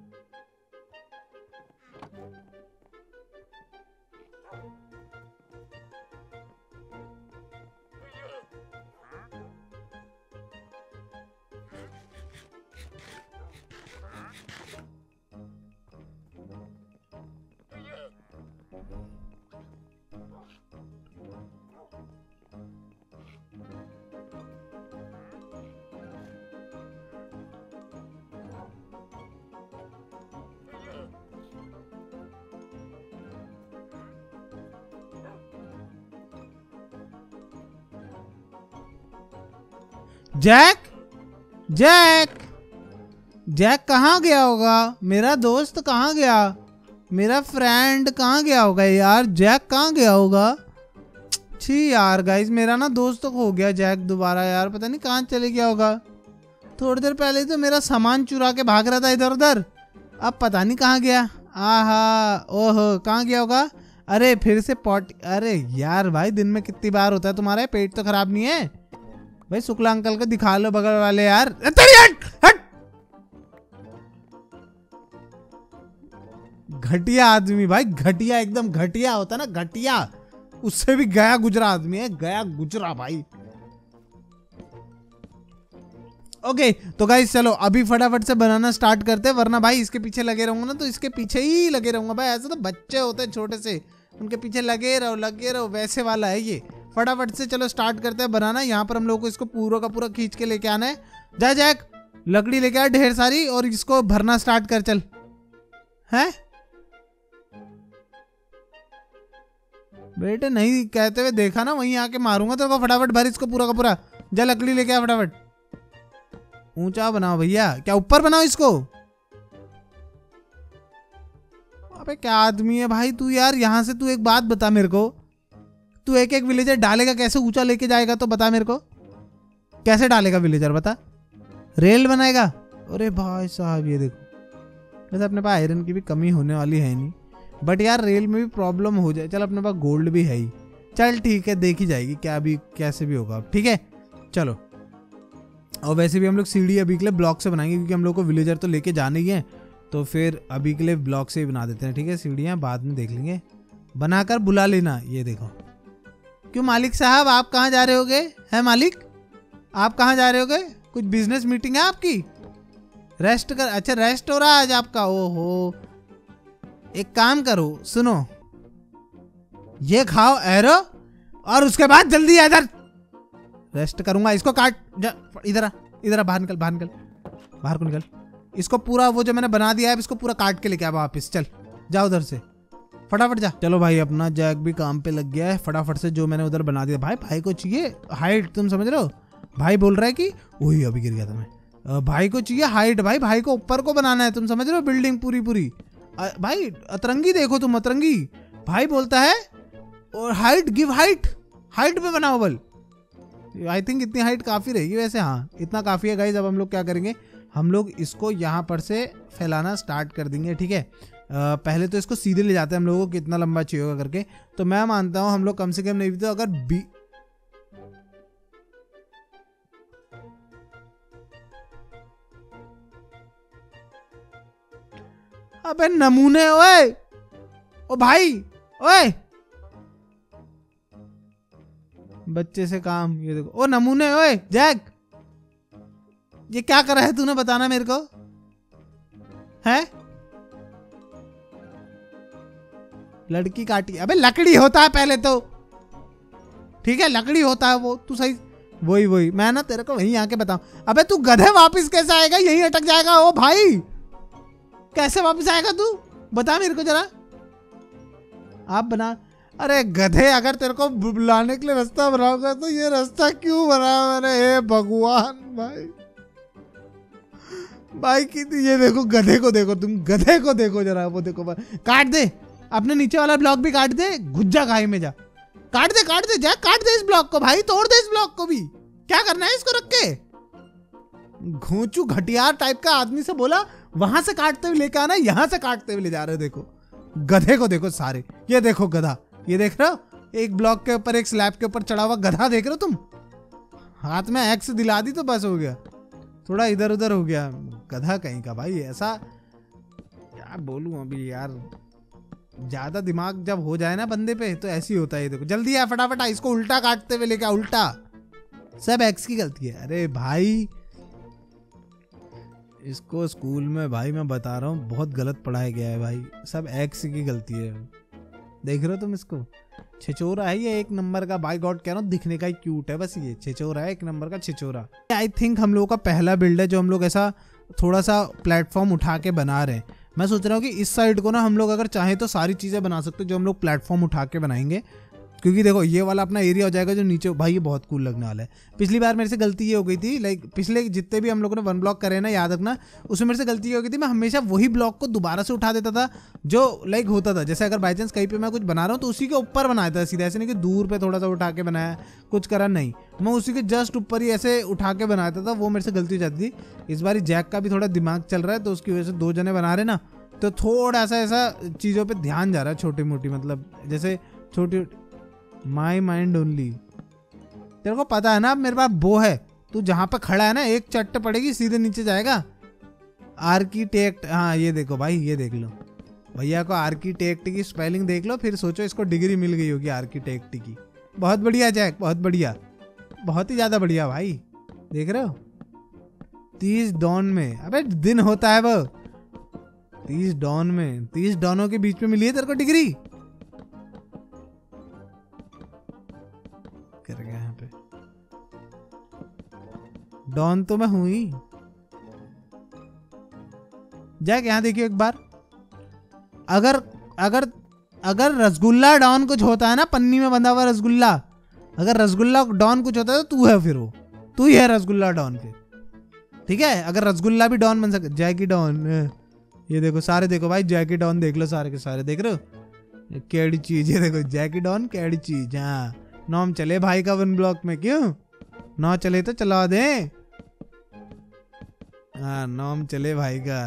जैक जैक जैक कहाँ गया होगा? मेरा दोस्त कहाँ गया? मेरा फ्रेंड कहाँ गया होगा यार? जैक कहाँ गया होगा? छी यार गाइस, मेरा ना दोस्त तो हो गया जैक दोबारा यार, पता नहीं कहाँ चले गया होगा। थोड़ी देर पहले तो मेरा सामान चुरा के भाग रहा था इधर उधर, अब पता नहीं कहाँ गया। आहा, ओहो, कहाँ गया होगा? अरे फिर से पॉट, अरे यार भाई दिन में कितनी बार होता है तुम्हारा? पेट तो खराब नहीं है भाई? शुक्ला अंकल को दिखा लो बगल वाले यार। तेरी हट हट, घटिया आदमी भाई, घटिया, एकदम घटिया होता ना, घटिया, उससे भी गया गुजरा आदमी है, गया गुजरा भाई। ओके तो गाइस चलो अभी फटाफट से बनाना स्टार्ट करते हैं, वरना भाई इसके पीछे लगे रहूंगा ना तो इसके पीछे ही लगे रहूंगा भाई। ऐसे तो बच्चे होते हैं छोटे से, उनके पीछे लगे रहो लगे रहो, वैसे वाला है ये। फटाफट से चलो स्टार्ट करते हैं बनाना। यहाँ पर हम लोग को इसको पूरा का पूरा खींच के लेके आना है। जा जैक, लकड़ी लेके आ ढेर सारी और इसको भरना स्टार्ट कर, चल। हैं बेटे, नहीं कहते हुए देखा ना, वहीं आके मारूंगा तेरे को। फटाफट भर इसको पूरा का पूरा, जा लकड़ी लेके आ फटाफट। ऊंचा बनाओ भैया, क्या ऊपर बनाओ इसको? अबे क्या आदमी है भाई तू यार। यहाँ से तू एक बात बता मेरे को, तू एक एक विलेजर डालेगा कैसे? ऊंचा लेके जाएगा तो बता मेरे को, कैसे डालेगा विलेजर बता? रेल बनाएगा? अरे भाई साहब ये देखो, वैसे अपने पास आयरन की भी कमी होने वाली है नहीं, बट यार रेल में भी प्रॉब्लम हो जाए। चल अपने पास गोल्ड भी है ही, चल ठीक है, देखी जाएगी क्या भी कैसे भी होगा, ठीक है चलो। और वैसे भी हम लोग सीढ़ी अभी के लिए ब्लॉक से बनाएंगे, क्योंकि हम लोग को विलेजर तो लेके जाने ही है, तो फिर अभी के लिए ब्लॉक से ही बना देते हैं, ठीक है। सीढ़ियाँ बाद में देख लेंगे, बनाकर बुला लेना। ये देखो, क्यों मालिक साहब आप कहाँ जा रहे होगे? है मालिक आप कहाँ जा रहे होगे? कुछ बिजनेस मीटिंग है आपकी? रेस्ट कर, अच्छा रेस्ट हो रहा है आज आपका? ओहो, एक काम करो, सुनो, ये खाओ एरो और उसके बाद जल्दी इधर। रेस्ट करूंगा, इसको काट, इधर आ, इधर आ, बाहर निकल, बाहर निकल, बाहर को निकल। इसको पूरा वो जो मैंने बना दिया है इसको पूरा काट के लेके आ वापस, चल जाओ उधर से, फटाफट जा। चलो भाई अपना जैक भी काम पे लग गया है, फटाफट से जो मैंने उधर बना दिया। भाई भाई को चाहिए हाइट, तुम समझ रहे हो? भाई बोल रहा है कि वही अभी गिर गया था मैं। भाई को चाहिए हाइट, भाई भाई को ऊपर को बनाना है, तुम समझ रहे हो? बिल्डिंग पूरी पूरी। भाई अतरंगी देखो तुम, अतरंगी भाई बोलता है, और हाइट गिव हाइट, हाइट पे बनाओ बल। आई थिंक इतनी हाइट काफ़ी रहेगी वैसे, हाँ इतना काफ़ी है गाइज। अब हम लोग क्या करेंगे, हम लोग इसको यहाँ पर से फैलाना स्टार्ट कर देंगे, ठीक है। आ, पहले तो इसको सीधे ले जाते हैं हम लोगों को, कितना लंबा चाहिए होगा करके। तो मैं मानता हूँ हम लोग कम से कम नहीं भी तो अगर बी अबे नमूने, ओए ओ भाई, ओए बच्चे से काम। ये देखो, ओ नमूने, ओए जैक ये क्या कर रहा है तूने, बताना मेरे को है? लड़की काटी, अबे लकड़ी होता है पहले तो, ठीक है लकड़ी होता है वो, तू सही वही वही मैं ना तेरे को वहीं आके बताऊं। अबे तू गधे वापस कैसे आएगा? यहीं अटक जाएगा। ओ भाई कैसे वापस आएगा तू, बता मेरे को जरा, आप बना। अरे गधे, अगर तेरे को बुलाने के लिए रास्ता बनाओगे तो ये रास्ता क्यों बना मैंने? हे भगवान भाई, भाई की ये देखो गधे को देखो, तुम गधे को देखो जरा, वो देखो काट दे अपने नीचे वाला ब्लॉक भी काट दे, गुज्जा खाई में जा, काट दे काट दे जा, काट दे इस ब्लॉक को भाई, तोड़ दे इस ब्लॉक को भी, क्या करना है इसको रख के। घोंचू घटियार टाइप का आदमी से बोला वहां से काटते हुए लेके आना, यहां से काटते हुए ले जा रहे हो। देखो गधे को देखो सारे, ये देखो गधा, ये देख रहे हो एक ब्लॉक के ऊपर एक स्लैब के ऊपर चढ़ा हुआ गधा देख रहे हो तुम, हाथ में एक्स दिला दी तो बस हो गया, थोड़ा इधर उधर हो गया, गधा कहीं का भाई। ऐसा क्या बोलूं अभी यार, ज्यादा दिमाग जब हो जाए ना बंदे पे तो ऐसी होता है। ये देखो जल्दी है फटाफट, इसको उल्टा काटते हुए लेके, उल्टा, सब एक्स की गलती है। अरे भाई इसको स्कूल में भाई मैं बता रहा हूँ बहुत गलत पढ़ाया गया है भाई, सब एक्स की गलती है। देख रहे हो तुम इसको, छिचोरा है ये एक नंबर का, बाय गॉड कह रहा हूँ, दिखने का ही क्यूट है बस, ये छिचोरा है एक नंबर का छिचोरा। आई थिंक हम लोगों का पहला बिल्ड है जो हम लोग ऐसा थोड़ा सा प्लेटफॉर्म उठा के बना रहे हैं। मैं सोच रहा हूँ कि इस साइड को ना हम लोग अगर चाहें तो सारी चीज़ें बना सकते हैं जो हम लोग प्लेटफॉर्म उठा के बनाएंगे, क्योंकि देखो ये वाला अपना एरिया हो जाएगा जो नीचे, भाई ये बहुत कूल लगने वाला है। पिछली बार मेरे से गलती ये हो गई थी, लाइक पिछले जितने भी हम लोगों ने वन ब्लॉक करे ना, याद रखना, उसमें मेरे से गलती ये हो गई थी, मैं हमेशा वही ब्लॉक को दोबारा से उठा देता था जो लाइक होता था। जैसे अगर बाई चांस कहीं पे मैं कुछ बना रहा हूँ तो उसी के ऊपर बनाया था सीधा, ऐसे नहीं कि दूर पे थोड़ा सा उठा के बनाया कुछ करा, नहीं, मैं उसी के जस्ट ऊपर ही ऐसे उठा के बनाता था, वो मेरे से गलती हो जाती थी। इस बार जैक का भी थोड़ा दिमाग चल रहा है तो उसकी वजह से दो जने बना रहे ना, तो थोड़ा सा ऐसा चीज़ों पे ध्यान जा रहा है, छोटी मोटी, मतलब जैसे छोटी, माई माइंड ओनली। तेरे को पता है ना अब मेरे पास बो है, तू जहां पे खड़ा है ना एक चट्ट पड़ेगी सीधे नीचे जाएगा। आर्किटेक्ट, हाँ ये देखो भाई, ये देख लो भैया को आर्किटेक्ट की स्पेलिंग देख लो, फिर सोचो इसको डिग्री मिल गई होगी आर्किटेक्ट की। बहुत बढ़िया जैक, बहुत बढ़िया, बहुत ही ज्यादा बढ़िया भाई। देख रहे हो तीस डॉन में, अबे दिन होता है वो, तीस डॉन में, तीस डॉनों के बीच में मिली है तेरे को डिग्री। कर गया यहाँ पे डॉन तो मैं हूं ही। जैक यहाँ देखियो एक बार, अगर अगर अगर रसगुल्ला डॉन कुछ होता है ना, पन्नी में बंधा हुआ रसगुल्ला, अगर रसगुल्ला डॉन कुछ होता है तो तू है, फिर वो तू ही है रसगुल्ला डॉन फिर, ठीक है। अगर रसगुल्ला भी डॉन बन सके, जैकी डॉन, ये देखो सारे, देखो भाई जैकी डॉन देख लो सारे के सारे, देख रहे हो कैडी चीज, ये देखो जैकी डॉन कैडी चीज। हाँ नॉम चले भाई का वन ब्लॉक में, क्यों नौ चले तो चला दे, हाँ नॉम चले भाई का।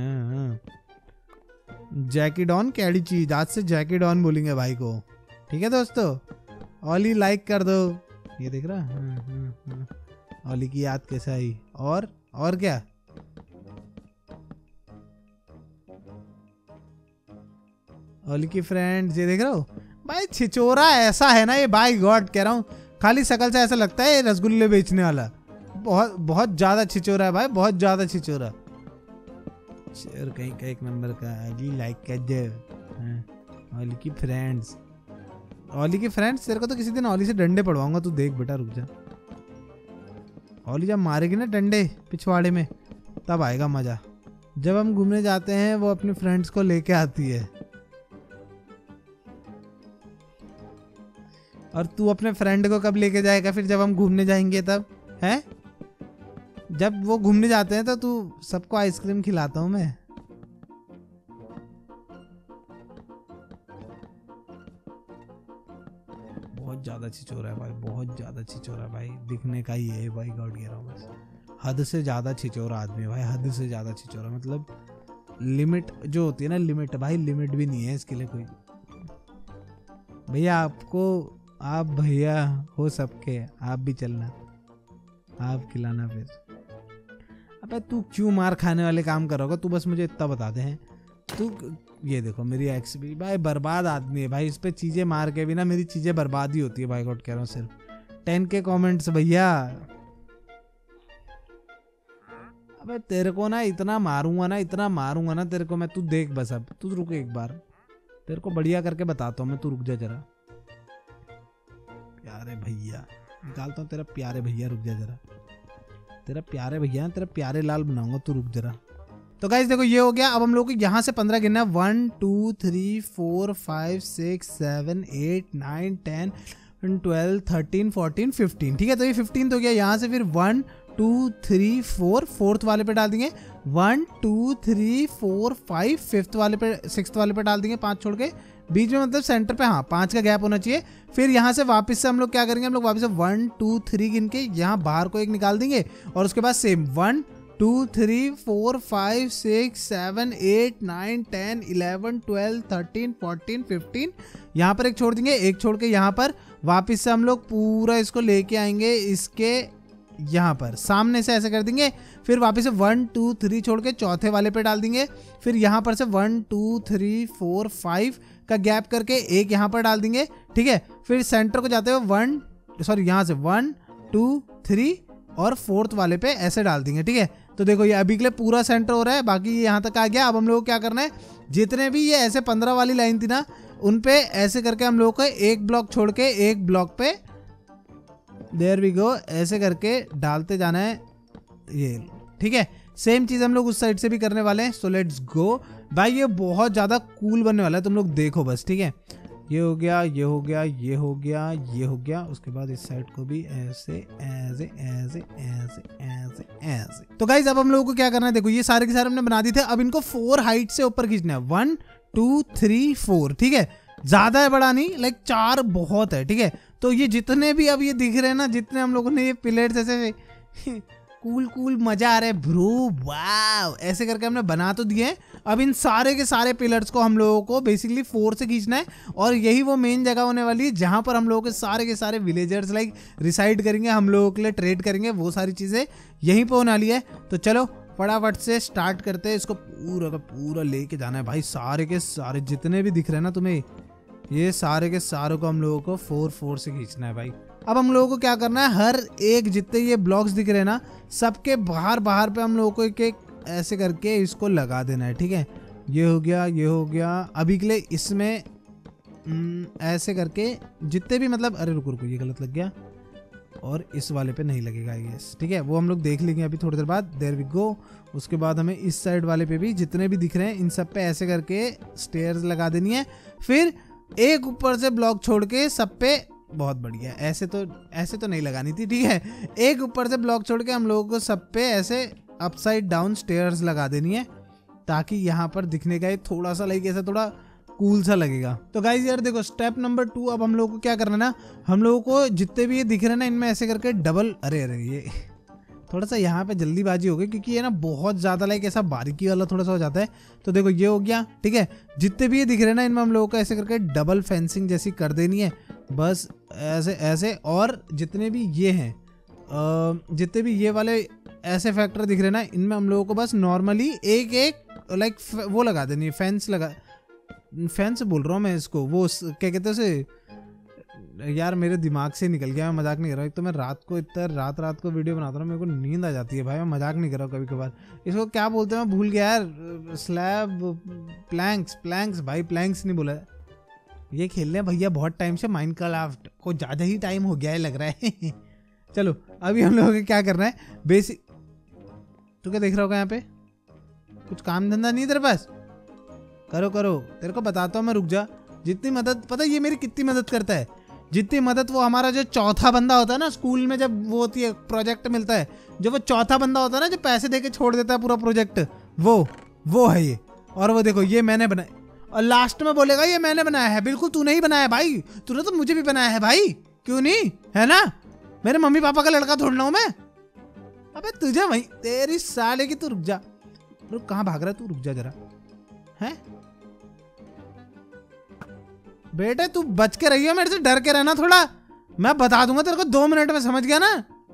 जैकी डॉन कैडी चीज, आज से जैकी डॉन बोलेंगे भाई को, ठीक है दोस्तों। ओली लाइक कर दो, ये देख रहा ओली की याद कैसे आई, और और क्या, ओली की फ्रेंड्स, ये देख रहे हो भाई, छिचोरा ऐसा है ना ये, बाय गॉड कह रहा हूँ, खाली शकल से ऐसा लगता है ये रसगुल्ले बेचने वाला, बहुत बहुत ज्यादा छिचोरा है भाई, बहुत ज्यादा छिचोरा, और कहीं का एक नंबर का। अली लाइक कर दे, ओली की फ्रेंड्स, ओली की फ्रेंड्स, तेरे को तो किसी दिन ओली से डंडे पड़वाऊंगा, तू देख बेटा, रुक जा। ओली जब मारेगी ना डंडे पिछवाड़े में तब आएगा मजा। जब हम घूमने जाते हैं वो अपनी फ्रेंड्स को लेके आती है, और तू अपने फ्रेंड को कब लेके जाएगा फिर, जब हम घूमने जाएंगे तब, हैं? जब वो घूमने जाते हैं तो तू सबको आइसक्रीम खिलाता हूं मैं। बहुत ज्यादा छिचोरा है भाई, बहुत ज्यादा छिचोरा है भाई, दिखने का ही है भाई, गॉड कह रहा हूँ बस, हद से ज्यादा छिचोरा आदमी है भाई, हद से ज्यादा छिचोरा, मतलब लिमिट जो होती है ना, लिमिट भाई, लिमिट भी नहीं है इसके लिए कोई। भैया आपको, आप भैया हो सबके, आप भी चलना, आप खिलाना फिर। अबे तू क्यों मार खाने वाले काम करोगा, तू बस मुझे इतना बता दे हैं तू। ये देखो मेरी एक्स भी भाई बर्बाद आदमी है भाई, इस पे चीजें मार के भी ना मेरी चीजें बर्बाद ही होती है भाई, गॉड कह रहा हूँ। सिर्फ टेन के कॉमेंट्स भैया, अबे तेरे को ना इतना मारूंगा ना, इतना मारूंगा ना तेरे को मैं, तू देख बस, अब तू रुक एक बार, तेरे को बढ़िया करके बताता हूँ मैं, तू रुक जा जरा। प्यारे भैया निकालता हूँ तेरा, प्यारे भैया रुक जा जरा, तेरा प्यारे भैया, तेरा प्यारे लाल बनाऊंगा, तू रुक जरा। तो गाइस देखो ये हो गया, अब हम लोग को यहाँ से पंद्रह गिनना है, one two three four five six seven eight nine ten twelve thirteen fourteen फिफ्टीन, ठीक है। तो ये फिफ्टीन तो गया, यहाँ से फिर one two three four, fourth वाले पे डाल देंगे one two three four five, fifth वाले पे सिक्स्थ वाले पे डाल देंगे पांच छोड़ के, बीच में मतलब सेंटर पे हाँ पांच का गैप होना चाहिए। फिर यहाँ से वापस से हम लोग क्या करेंगे, हम लोग वापस से वन टू थ्री गिन के यहाँ बाहर को एक निकाल देंगे और उसके बाद same one two three four five six seven eight nine ten eleven twelve thirteen fourteen fifteen, यहाँ पर एक छोड़ देंगे, एक छोड़ के यहाँ पर वापस से हम लोग पूरा इसको लेके आएंगे इसके यहाँ पर सामने से ऐसे कर देंगे। फिर वापस से वन टू थ्री छोड़ के चौथे वाले पे डाल देंगे। फिर यहाँ पर से one two three four five का गैप करके एक यहाँ पर डाल देंगे, ठीक है। फिर सेंटर को जाते हुए वन सॉरी यहाँ से वन टू थ्री और फोर्थ वाले पे ऐसे डाल देंगे, ठीक है। तो देखो ये अभी के लिए पूरा सेंटर हो रहा है, बाकी ये यहाँ तक आ गया। अब हम लोग को क्या करना है, जितने भी ये ऐसे पंद्रह वाली लाइन थी ना उन पे ऐसे करके हम लोग को एक ब्लॉक छोड़ के एक ब्लॉक पे देयर वी गो ऐसे करके डालते जाना है ये, ठीक है। सेम चीज हम लोग उस साइड से भी करने वाले हैं। सो लेट्स गो भाई, ये बहुत ज्यादा कूल बनने वाला है, तुम लोग देखो बस, ठीक है। ये हो गया, ये हो गया, ये हो गया, ये हो गया, उसके बाद इस साइड को भी ऐसे ऐसे ऐसे ऐसे ऐसे ऐसे। तो गाइज अब हम लोगों को क्या करना है, देखो ये सारे के सारे हमने बना दिए थे। अब इनको फोर हाइट से ऊपर खींचना है, वन टू थ्री फोर, ठीक है। ज्यादा है बड़ा नहीं, लाइक चार बहुत है, ठीक है। तो ये जितने भी अब ये दिख रहे हैं ना, जितने हम लोगों ने ये पिलर्स ऐसे कूल कूल मजा आ रहा है ब्रो, वाव, ऐसे करके हमने बना तो दिए हैं। अब इन सारे के सारे पिलर्स को हम लोगों को बेसिकली फोर से खींचना है और यही वो मेन जगह होने वाली है जहां पर हम लोगों के सारे के सारे विलेजर्स लाइक रिसाइड करेंगे, हम लोगों के लिए ट्रेड करेंगे, वो सारी चीजें यहीं पे होने वाली है। तो चलो फटाफट से स्टार्ट करते हैं, इसको पूरा का पूरा लेके जाना है भाई। सारे के सारे जितने भी दिख रहे हैं ना तुम्हें, ये सारे के सारों को हम लोगों को फोर फोर से खींचना है भाई। अब हम लोगों को क्या करना है, हर एक जितने ये ब्लॉक्स दिख रहे हैं ना, सबके बाहर बाहर पे हम लोगों को एक एक ऐसे करके इसको लगा देना है, ठीक है। ये हो गया, ये हो गया। अभी के लिए इसमें ऐसे करके जितने भी मतलब, अरे रुको रुको ये गलत लग गया, और इस वाले पे नहीं लगेगा ये, ठीक है। वो हम लोग देख लेंगे अभी थोड़ी देर बाद, देयर वी गो। उसके बाद हमें इस साइड वाले पे भी जितने भी दिख रहे हैं इन सब पे ऐसे करके स्टेयर्स लगा देनी है। फिर एक ऊपर से ब्लॉक छोड़ के सब पे, बहुत बढ़िया, ऐसे तो ऐसे तो नहीं लगानी थी, ठीक है। एक ऊपर से ब्लॉक छोड़ के हम लोगों को सब पे ऐसे अपसाइड डाउन स्टेयर्स लगा देनी है, ताकि यहाँ पर दिखने का थोड़ा सा लाइक ऐसा थोड़ा कूल सा लगेगा। तो गाइज यार देखो स्टेप नंबर टू, अब हम लोगों को क्या करना है ना, हम लोगों को जितने भी ये दिख रहे हैं ना इनमें ऐसे करके डबल, अरे अरे ये थोड़ा सा यहाँ पे जल्दीबाजी हो गई क्योंकि ये ना बहुत ज्यादा लाइक ऐसा बारीकी वाला थोड़ा सा हो जाता है। तो देखो ये हो गया, ठीक है। जितने भी ये दिख रहे हैं ना इनमें हम लोगों को ऐसे करके डबल फेंसिंग जैसी कर देनी है, बस ऐसे ऐसे। और जितने भी ये हैं, जितने भी ये वाले ऐसे फैक्टर दिख रहे हैं ना, इनमें हम लोगों को बस नॉर्मली एक एक लाइक वो लगा देनी है, फेंस लगा, फेंस बोल रहा हूँ मैं इसको, वो क्या कहते हैं उसे यार, मेरे दिमाग से निकल गया, मैं मजाक नहीं कर रहा हूँ। एक तो मैं रात को इतना रात रात को वीडियो बनाता हूँ, मेरे को नींद आ जाती है भाई, मैं मजाक नहीं कर रहा हूँ कभी कभार। इसको क्या बोलते हैं मैं भूल गया यार, स्लैब, प्लैंक्स, प्लैंक्स भाई, प्लैंक्स नहीं बोला। ये खेल रहे हैं भैया बहुत टाइम से माइनक्राफ्ट को, ज़्यादा ही टाइम हो गया है लग रहा है। चलो अभी हम लोगों को क्या करना है, बेसिक, तू क्या देख रहा होगा यहाँ पे, कुछ काम धंधा नहीं तेरे पास, करो करो, तेरे को बताता हूँ मैं, रुक जा। जितनी मदद, पता है ये मेरी कितनी मदद करता है, जितनी मदद वो हमारा जो चौथा बंदा होता है ना स्कूल में, जब वो होती है प्रोजेक्ट मिलता है, जो वो चौथा बंदा होता है ना जो पैसे देके छोड़ देता है पूरा प्रोजेक्ट, वो वो है ये। और वो देखो ये मैंने बनाया, और लास्ट में बोलेगा ये मैंने बनाया है। बिल्कुल तूने ही बनाया भाई, तूने तो मुझे भी बनाया है भाई, क्यों नहीं, है ना, मेरे मम्मी पापा का लड़का थोड़ना हूं मैं। अबे तुझे वही, तेरी साले की, तू रुक जा, रुक, कहाँ भाग रहा है तू, रुक जा जरा, है बेटे, तू बच के रहियो, मेरे से डर के रहना थोड़ा, मैं बता दूंगा तेरे को दो मिनट में, समझ गया ना।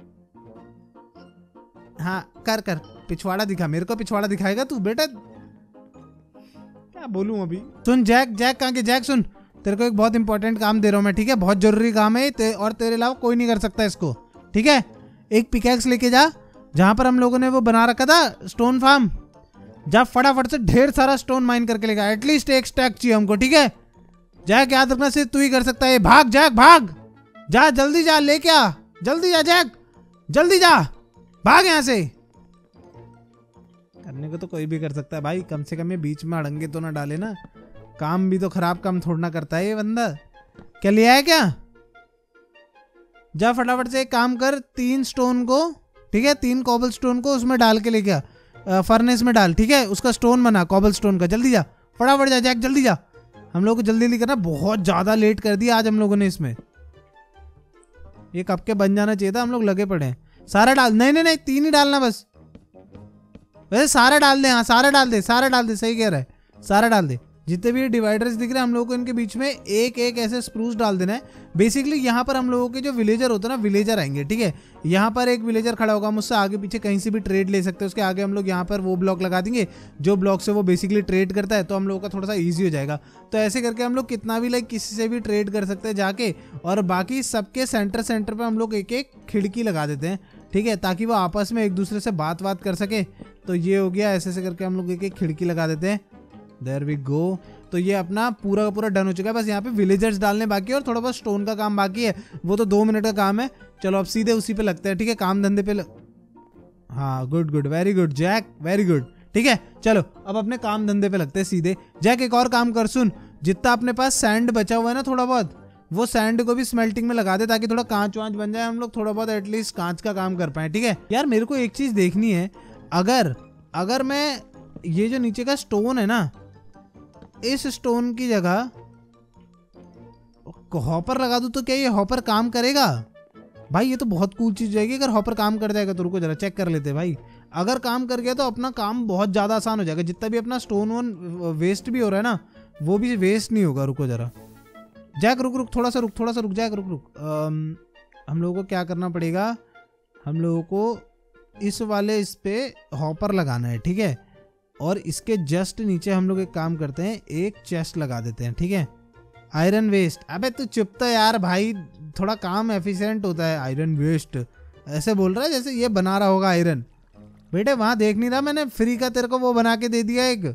हाँ कर कर, पिछवाड़ा दिखा मेरे को, पिछवाड़ा दिखाएगा तू बेटा, क्या बोलूं अभी। सुन जैक, जैक कहाँ के, जैक सुन, तेरे को एक बहुत इंपॉर्टेंट काम दे रहा हूं मैं, ठीक है, बहुत जरूरी काम है ते, और तेरे अलावा कोई नहीं कर सकता इसको, ठीक है। एक पिकैक्स लेके जा, जहां पर हम लोगों ने वो बना रखा था स्टोन फार्म, जा फटाफट से ढेर सारा स्टोन माइन करके लेगा, एटलीस्ट एक स्टैक चाहिए हमको, ठीक है। जैक याद रखना सिर्फ तू ही कर सकता है, भाग जैक भाग, जा जल्दी जा, लेके आ, जल्दी जा जैक, जल्दी जा, भाग यहाँ से। करने को तो कोई भी कर सकता है भाई, कम से कम ये बीच में अड़ंगे तो ना डाले ना, काम भी तो खराब काम थोड़ना करता है ये बंदा। क्या लिया है क्या, जा फटाफट से एक काम कर, तीन स्टोन को ठीक है। तीन कॉबल स्टोन को उसमें डाल के लेके आ, फर्नेस में डाल, ठीक है। उसका स्टोन बना कॉबल स्टोन का। जल्दी जा, फटाफट जा जैक, जल्दी जा। हम लोग को जल्दी जल्दी करना, बहुत ज्यादा लेट कर दिया आज हम लोगों ने इसमें। ये कब के बन जाना चाहिए था, हम लोग लगे पड़े हैं। सारा डाल, नहीं नहीं नहीं तीन ही डालना बस। वैसे सारा डाल दे, हाँ सारा डाल दे, सारा डाल दे, सही कह रहा है, सारा डाल दे। जितने भी डिवाइडर्स दिख रहे हैं हम लोगों को इनके बीच में एक एक ऐसे स्प्रूस डाल देना है। बेसिकली यहाँ पर हम लोगों के जो विलेजर होते हैं ना, विलेजर आएंगे, ठीक है। यहाँ पर एक विलेजर खड़ा होगा, मुझसे आगे पीछे कहीं से भी ट्रेड ले सकते हैं। उसके आगे हम लोग यहाँ पर वो ब्लॉक लगा देंगे जो ब्लॉक से वो बेसिकली ट्रेड करता है, तो हम लोगों का थोड़ा सा ईजी हो जाएगा। तो ऐसे करके हम लोग कितना भी लाइक किसी से भी ट्रेड कर सकते हैं जाके। और बाकी सबके सेंटर सेंटर पर हम लोग एक एक खिड़की लगा देते हैं, ठीक है, ताकि वो आपस में एक दूसरे से बात बात कर सके। तो ये हो गया, ऐसे ऐसे करके हम लोग एक एक खिड़की लगा देते हैं। There we go. तो ये अपना पूरा का पूरा डन हो चुका है। बस यहाँ पे विलेजर्स डालने बाकी है और थोड़ा बहुत स्टोन का काम बाकी है, वो तो दो मिनट का काम है। चलो अब सीधे उसी पे लगते हैं, ठीक है, काम धंधे पे लग... हाँ good good, very good Jack, very good, ठीक है। चलो अब अपने काम धंधे पे लगते हैं सीधे। जैक एक और काम कर, सुन, जितना अपने पास सैंड बचा हुआ है ना थोड़ा बहुत, वो सैंड को भी स्मेल्टिंग में लगा दे ताकि थोड़ा कांच वांच बन जाए, हम लोग थोड़ा बहुत एटलीस्ट कांच का काम कर पाए, ठीक है। यार मेरे को एक चीज देखनी है, अगर अगर मैं ये जो नीचे का स्टोन है ना, इस स्टोन की जगह हॉपर लगा दूं तो क्या ये हॉपर काम करेगा? भाई ये तो बहुत कूल चीज जाएगी अगर हॉपर काम कर जाएगा। तो रुको जरा चेक कर लेते हैं भाई। अगर काम कर गया तो अपना काम बहुत ज्यादा आसान हो जाएगा। जितना भी अपना स्टोन वोन वेस्ट भी हो रहा है ना, वो भी वेस्ट नहीं होगा। रुको जरा जैक, रुक रुक थोड़ा सा रुक, थोड़ा सा रुक जैक, रुक रुक। आम, हम लोगों को क्या करना पड़ेगा, हम लोगों को इस वाले इस पे हॉपर लगाना है, ठीक है। और इसके जस्ट नीचे हम लोग एक काम करते हैं, एक चेस्ट लगा देते हैं, ठीक है। आयरन वेस्ट, अबे तू चुप तो यार भाई, थोड़ा काम एफिशिएंट होता है। आयरन वेस्ट ऐसे बोल रहा है जैसे ये बना रहा होगा आयरन। बेटे वहां देख नहीं रहा, मैंने फ्री का तेरे को वो बना के दे दिया एक।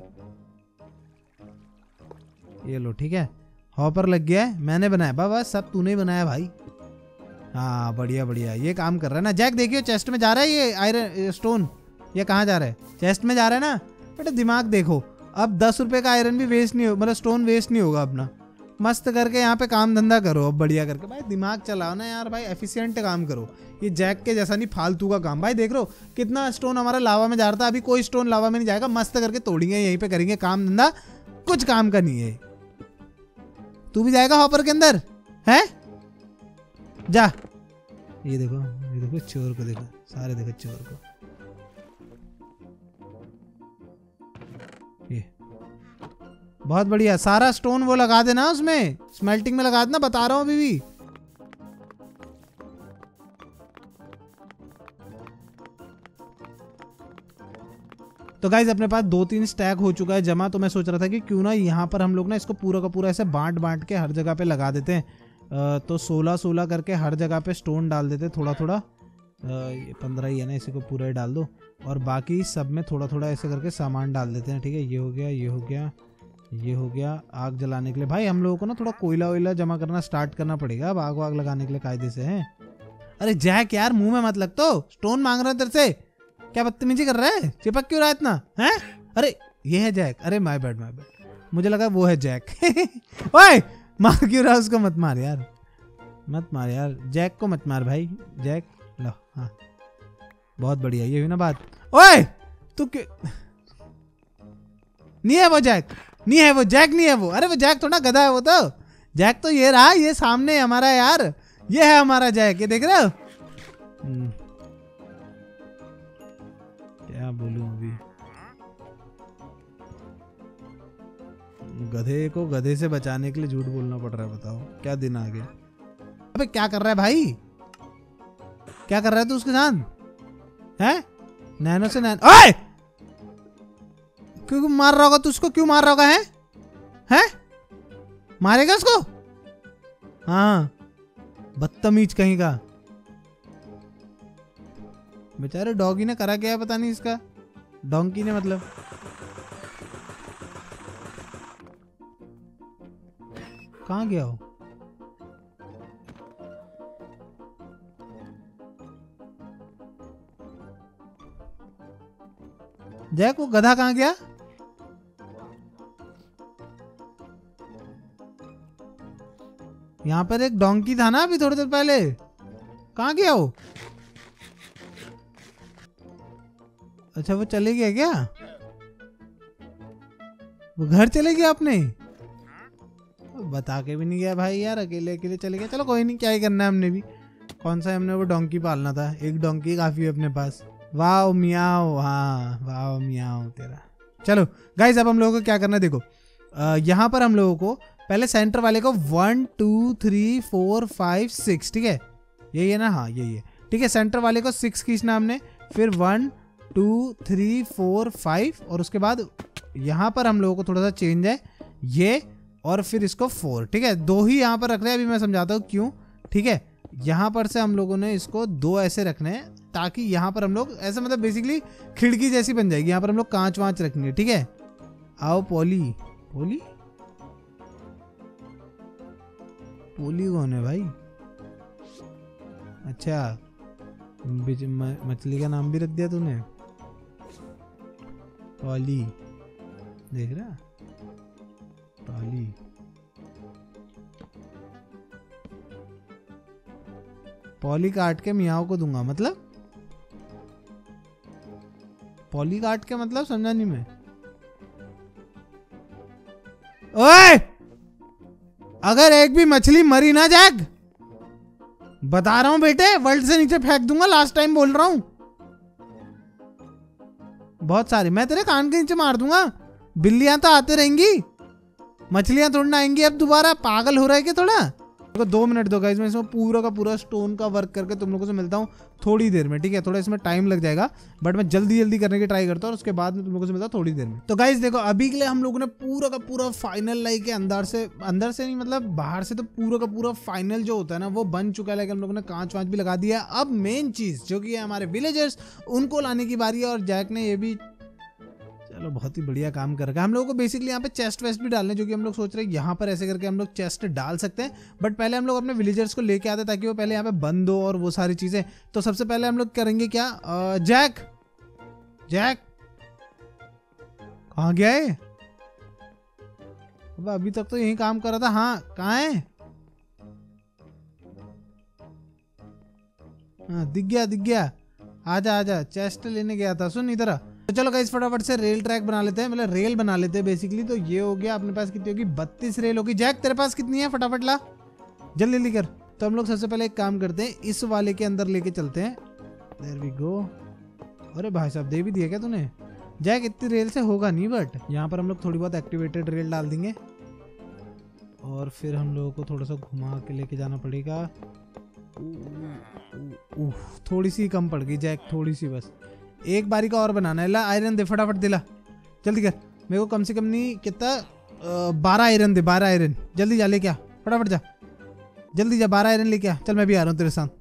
ये लो, ठीक है, हॉपर लग गया है, मैंने बनाया। बाबा सब तूने बनाया भाई। हाँ बढ़िया बढ़िया, ये काम कर रहा है ना। जैक देखियो चेस्ट में जा रहा है ये आयरन स्टोन, ये कहाँ जा रहा है? चेस्ट में जा रहा है ना। बेटा दिमाग देखो, अब दस रुपए का आयरन भी वेस्ट नहीं हो, मतलब स्टोन वेस्ट नहीं होगा अपना। मस्त करके यहाँ पे काम धंधा करो अब बढ़िया करके। भाई दिमाग चलाओ ना यार भाई, एफिशिएंट काम करो। ये जैक के जैसा नहीं फालतू का काम। भाई देख लो कितना स्टोन हमारा लावा में जा रहा था, अभी कोई स्टोन लावा में नहीं जाएगा। मस्त करके तोड़ेंगे, यहीं पे करेंगे काम धंधा, कुछ काम का नहीं है। तू भी जाएगा हॉपर के अंदर है? जा। ये देखो, ये देखो चोर को देखो, सारे देखो चोर को। ये बहुत बढ़िया, सारा स्टोन वो लगा देना उसमें, स्मेल्टिंग में लगा देना, बता रहा हूं अभी भी। तो गाइज अपने पास दो तीन स्टैक हो चुका है जमा। तो मैं सोच रहा था कि क्यों ना यहाँ पर हम लोग ना इसको पूरा का पूरा ऐसे बांट बांट के हर जगह पे लगा देते हैं। तो सोलह सोलह करके हर जगह पे स्टोन डाल देते थोड़ा थोड़ा। ये पंद्रह ही है ना, इसी को पूरा ही डाल दो। और बाकी सब में थोड़ा थोड़ा ऐसे करके सामान डाल देते हैं, ठीक है। ये हो गया, ये हो गया, ये हो गया। आग जलाने के लिए भाई हम लोगों को ना थोड़ा कोयला वोयला जमा करना स्टार्ट करना पड़ेगा अब आग वाग लगाने के लिए कायदे से है। अरे जैक यार मुंह में मत लग, तो स्टोन मांग रहा है तेरे से, क्या बदतमीजी कर रहा है? चिपक क्यों रहा है इतना है? अरे ये है जैक, अरे माय बैड माय बैड, मुझे लगा वो है जैक। ओए मार क्यों रहा, उसको मत मार यार, मत मार यार, जैक को मत मार भाई। जैक लो, हाँ बहुत बढ़िया, ये हुई ना बात। ओए तू क्यों नहीं है वो जैक, नहीं है वो जैक, नहीं है वो। अरे वो जैक थोड़ा गधा है वो तो। जैक तो ये रहा, ये सामने हमारा यार, ये है हमारा जैक, ये देख रहे हो। क्या बोलूं अभी, गधे को गधे से बचाने के लिए झूठ बोलना पड़ रहा है, बताओ क्या दिन आ गया। अबे क्या कर रहा है भाई, क्या कर रहा है तू उसके साथ है? नैनो से नैनो, ओए क्यों मार रहा होगा तू उसको, क्यों मार रहा होगा है? हैं? मारेगा उसको? हाँ बदतमीज कहीं का। बेचारे डॉगी ने करा क्या पता नहीं, इसका डोंकी ने मतलब। कहाँ गया हो? जैक वो गधा कहाँ गया? यहाँ पर एक डोंकी था ना अभी थोड़ी देर पहले, कहाँ गया वो? अच्छा वो चले गया क्या? वो घर चले गया अपने? बता के भी नहीं गया भाई यार, अकेले अकेले चले गया। चलो कोई नहीं, क्या ही करना है हमने भी, कौन सा हमने वो डोंकी पालना था, एक डोंकी काफी है अपने पास। वाह मियाओ, हाँ वाह मियाओ तेरा। चलो गाइस अब हम लोगों को क्या करना है देखो, यहाँ पर हम लोगों को पहले सेंटर वाले को one two three four five six, ठीक है यही है ना, हाँ यही है, ठीक है। सेंटर वाले को सिक्स खींचना हमने, फिर one two three four five, और उसके बाद यहाँ पर हम लोगों को थोड़ा सा चेंज है ये, और फिर इसको फोर, ठीक है। दो ही यहाँ पर रख रहे हैं, अभी मैं समझाता हूँ क्यों, ठीक है। यहाँ पर से हम लोगों ने इसको दो ऐसे रखने हैं ताकि यहाँ पर हम लोग ऐसे मतलब बेसिकली खिड़की जैसी बन जाएगी, यहाँ पर हम लोग कांच वांच रखेंगे, ठीक है। आओ पोली, पोली पोली कौन है भाई? अच्छा मछली का नाम भी रख दिया तूने, पॉली, देख रहा पॉली। पॉली काट के मियाओ को दूंगा, मतलब पॉली काट के मतलब समझा नहीं मैं। ओए अगर एक भी मछली मरी ना जैक, बता रहा हूं बेटे, वर्ल्ड से नीचे फेंक दूंगा, लास्ट टाइम बोल रहा हूं। बहुत सारी मैं तेरे कान के नीचे मार दूंगा। बिल्लियां तो आते रहेंगी, मछलियां थोड़ी ना आएंगी अब दोबारा, पागल हो रहा है क्या थोड़ा? तो दो मिनट दो गाइस, मैं इसमें पूरा का पूरा स्टोन का वर्क करके तुम लोगों से मिलता हूँ थोड़ी देर में, ठीक है। थोड़ा इसमें टाइम लग जाएगा बट मैं जल्दी जल्दी करने की ट्राई करता हूँ, और उसके बाद में तुम लोगों से मिलता हूँ थोड़ी देर में। तो गाइस देखो अभी के लिए हम लोगों ने पूरा का पूरा फाइनल लाइक अंदर से अंदर से नहीं मतलब बाहर से तो पूरा का पूरा फाइनल जो होता है ना वो बन चुका है। लाइक हम लोगों ने कांच वांच भी लगा दिया। अब मेन चीज जो कि है हमारे विलेजर्स, उनको लाने की बारी है, और जैक ने ये भी चलो बहुत ही बढ़िया काम कर रखा है। हम लोगों को बेसिकली यहाँ पे चेस्ट वेस्ट भी डालने, जो कि हम लोग सोच रहे हैं यहाँ पर ऐसे करके हम लोग चेस्ट डाल सकते हैं, बट पहले हम लोग अपने विलेजर्स को लेके आते ताकि वो पहले यहाँ पे बंद हो और वो सारी चीजें। तो सबसे पहले हम लोग करेंगे क्या, आ, जैक जैक कहाँ गया है? अब अभी तक तो यही काम कर रहा था। हाँ कहाँ है? हाँ दिख गया दिख गया, आजा आजा, चेस्ट लेने गया था। सुन इधर आ। तो चलो गाइस फटाफट से रेल ट्रैक बना लेते हैं, मतलब रेल बना लेते हैं बेसिकली। तो ये हो गया अपने पास, कितनी होगी? बत्तीस रेल होगी। जैक तेरे पास कितनी है? फटाफट ला, जल्दी जल्दी कर। तो हम लोग सबसे पहले एक काम करते हैं, इस वाले के अंदर लेके चलते हैं। There we go. अरे भाई साहब दे भी दिया क्या तूने? जैक इतनी रेल से होगा नहीं, बट यहाँ पर हम लोग थोड़ी बहुत एक्टिवेटेड रेल डाल देंगे, और फिर हम लोगों को थोड़ा सा घुमा के लेके जाना पड़ेगा। उफ, थोड़ी सी कम पड़ गई जैक, थोड़ी सी बस। एक बारी का और बनाना है। ला आयरन दे फटाफट, दिला जल्दी कर। मेरे को कम से कम नहीं कितना, बारह आयरन दे, बारह आयरन जल्दी जा लेके आ, फटाफट जा जल्दी जा, बारह आयरन लेके आ। चल मैं भी आ रहा हूँ तेरे साथ।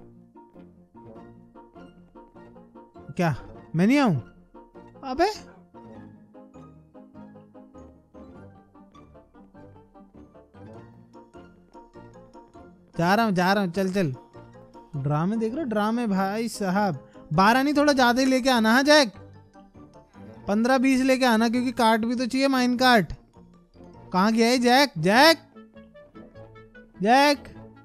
क्या मैं नहीं आऊं? अबे जा रहा हूँ जा रहा हूँ, चल चल। ड्रामे देख रहे हो, ड्रामे भाई साहब। बारह नहीं थोड़ा ज्यादा ही लेके आना है जैक, पंद्रह बीस लेके आना, क्योंकि कार्ट भी तो चाहिए, माइन कार्ट। कहाँ गया है जैक? जैक जैक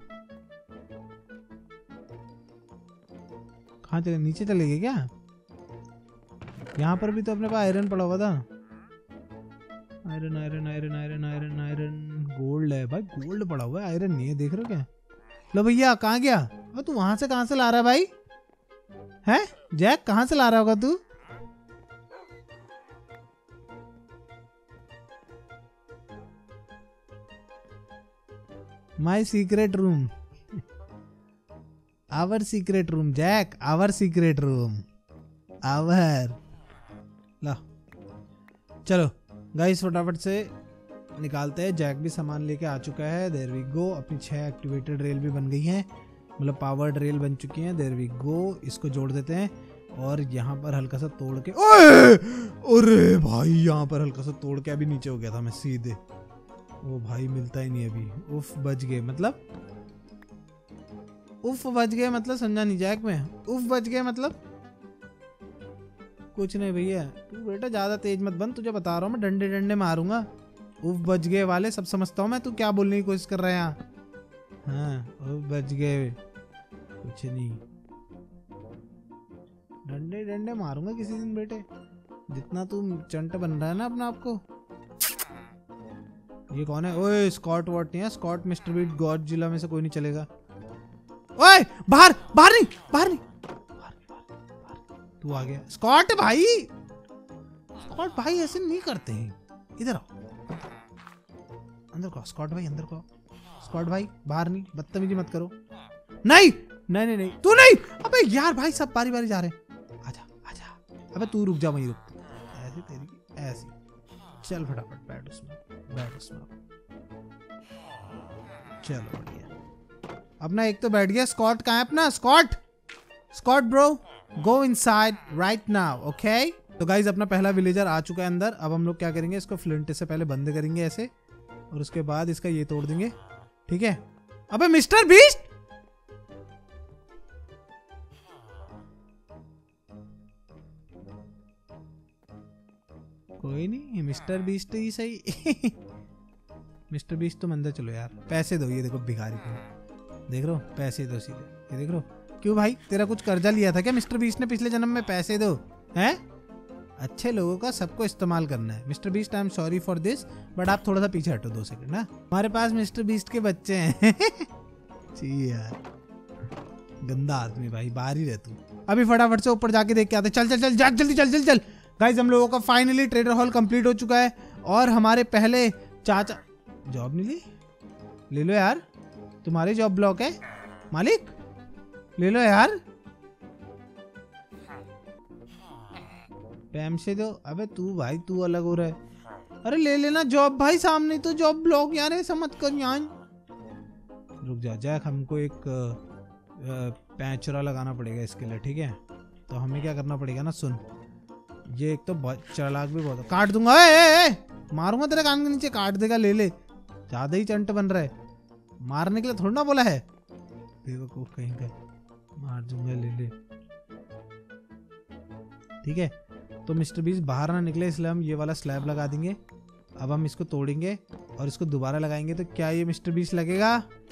कहाँ चले? नीचे चले गए क्या? यहाँ पर भी तो अपने पास आयरन पड़ा हुआ था। Iron iron iron iron iron iron gold है भाई, गोल्ड पड़ा हुआ है, आयरन नहीं है, देख रहे हो क्या? लो भैया कहाँ गया? अब तू वहां से कहाँ से ला रहा है भाई? है जैक कहाँ से ला रहा होगा तू? My secret room, our secret room Jack, our secret room, our. ला चलो गाइस फटाफट से निकालते हैं। जैक भी सामान लेके आ चुका है। There we go. अपनी छह एक्टिवेटेड रेल भी बन गई हैं, मतलब पावर्ड रेल बन चुकी हैं। There we go. इसको जोड़ देते हैं, और यहाँ पर हल्का सा तोड़ के, ओए अरे भाई यहाँ पर हल्का सा तोड़ के अभी नीचे हो गया था मैं सीधे। ओ भाई मिलता ही नहीं अभी। उफ बच गए, मतलब उफ बच गए मतलब समझा नहीं जैक में। उफ बच गए मतलब कुछ नहीं भैया, तू बेटा ज्यादा तेज मत बन, तुझे बता रहा हूँ मैं, डंडे डंडे मारूंगा। उफ बच गए वाले सब समझता हूँ मैं, तू क्या बोलने की कोशिश कर रहा है यहाँ? हाँ उफ बच गए, कुछ नहीं डंडे डंडे मारूंगा किसी दिन बेटे, जितना तू चंट बन रहा है ना अपना आपको। ये कौन है? ओए स्कॉट वॉट नहीं है, स्कॉट मिस्टर बीट गॉड जिला में से कोई नहीं चलेगा। ओए बाहर बाहर नहीं बाहर नहीं तू आ गया स्कॉट भाई। स्कॉट भाई ऐसे नहीं करते हैं, इधर आओ अंदर को। स्कॉट भाई अंदर को। स्कॉट भाई बाहर नहीं, बदतमीजी मत करो। नहीं नहीं नहीं नहीं तू नहीं। अबे यार भाई सब बारी बारी जा रहे हैं। आजा आजा। अबे तू रुक जा, वहीं रुक। ऐसे तेरी ऐसी। चल फटाफट बैठ उसमें, बैठ उसमें। चलो बढ़िया। अपना एक तो बैठ गया। स्कॉट कहाँ है अपना? Scott Scott bro go inside right now, okay. तो गाइज अपना पहला विलेजर आ चुका है अंदर। अब हम लोग क्या करेंगे, इसको फ्लिंट से पहले बंद करेंगे ऐसे, और उसके बाद इसका ये तोड़ देंगे, ठीक है। अबे मिस्टर बीस्ट, कोई नहीं, मिस्टर बीस्ट ही सही। मिस्टर बीस्ट तुम अंदर चलो यार, पैसे दो। ये देखो भिखारी को देख रहे हो, पैसे दो सीधे। ये देख रहे हो क्यों भाई, तेरा कुछ कर्जा लिया था क्या मिस्टर बीस्ट ने पिछले जन्म में? पैसे दो। हैं? अच्छे लोगों का सबको इस्तेमाल करना है। Mister Beast I am sorry for this, but आप थोड़ा सा पीछे हटो दो सेकंड ना। हमारे पास मिस्टर बीस्ट के बच्चे हैं। छी यार, गंदा आदमी भाई, बाहर ही रह तू। अभी फटाफट से ऊपर जाके देख के आते। चल चल चल जा जल्दी, चल चल चल। गाइज हम लोगों का फाइनली ट्रेडर हॉल कंप्लीट हो चुका है, और हमारे पहले चाचा जॉब नहीं ली। ले लो यार, तुम्हारी जॉब ब्लॉक है मालिक, ले लो यार। पैम से दो। अबे तू भाई तू अलग हो रहा है। अरे ले लेना जॉब भाई, सामने तो जॉब ब्लॉक यार, ऐसा मत कर यार। रुक जा जैक, हमको एक पैंचरा लगाना पड़ेगा इसके लिए, ठीक है। तो हमें क्या करना पड़ेगा ना, सुन, ये एक तो बहुत चालाक भी बहुत, काट दूंगा। ए, ए, ए, मारूंगा तेरे कान के नीचे, काट देगा। ले ले, ज्यादा ही चंट बन रहा है। मारने के लिए थोड़ा ना बोला है, बेवकूफ कहीं का। मार दूंगा, ले ले, ठीक है। तो मिस्टर बीस्ट बाहर ना निकले, इसलिए हम ये वाला स्लैब लगा देंगे। अब हम इसको तोड़ेंगे और इसको दोबारा लगाएंगे, तो क्या ये मिस्टर बीस्ट लगेगा?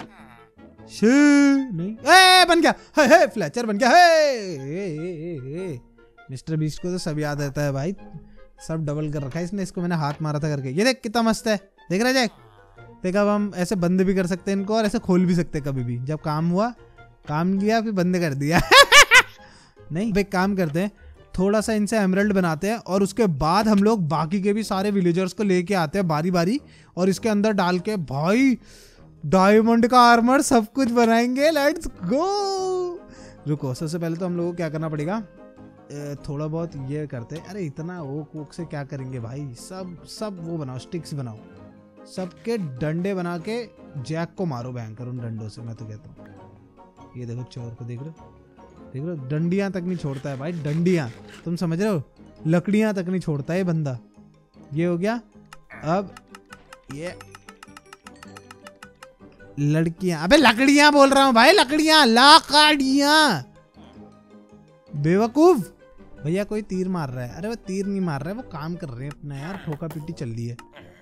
नहीं, ए, बन गया। हे, हे, फ्लैचर बन गया। हे, हे, हे, हे। मिस्टर बीस्ट को तो सब याद रहता है भाई, सब डबल कर रखा है इसने। इसको मैंने हाथ मारा था करके। ये देख कितना मस्त है, देख रहा है जैक? देख अब हम ऐसे बंद भी कर सकते हैं इनको, और ऐसे खोल भी सकते हैं कभी भी। जब काम हुआ, काम लिया, फिर बंद कर दिया। नहीं भाई, काम करते हैं, थोड़ा सा इनसे एमरल्ड बनाते हैं, और उसके बाद हम लोग बाकी के भी सारे विलेजर्स को लेके आते हैं बारी बारी, और इसके अंदर डाल के भाई डायमंड का आर्मर सब कुछ बनाएंगे। Let's go. रुको, सबसे पहले तो हम लोगों को क्या करना पड़ेगा, थोड़ा बहुत ये करते हैं। अरे इतना ओक वोक से क्या करेंगे भाई, सब सब वो बनाओ, स्टिक्स बनाओ, सबके डंडे बना के जैक को मारो भयंकर उन डंडों से। मैं तो कहता हूँ, ये देखो चोर को देख रहे हो, देख रहे हो, डंडियां तक नहीं छोड़ता है भाई, डंडियां, तुम समझ रहे हो, लकड़ियां तक नहीं छोड़ता है बंदा। ये हो गया। अब ये लड़कियां, अबे लकड़ियां बोल रहा हूं भाई, लकड़ियां, लाकड़ियां, बेवकूफ। भैया कोई तीर मार रहा है। अरे वो तीर नहीं मार रहा है, वो काम कर रहे हैं अपना यार, ठोका पीटी चल रही है।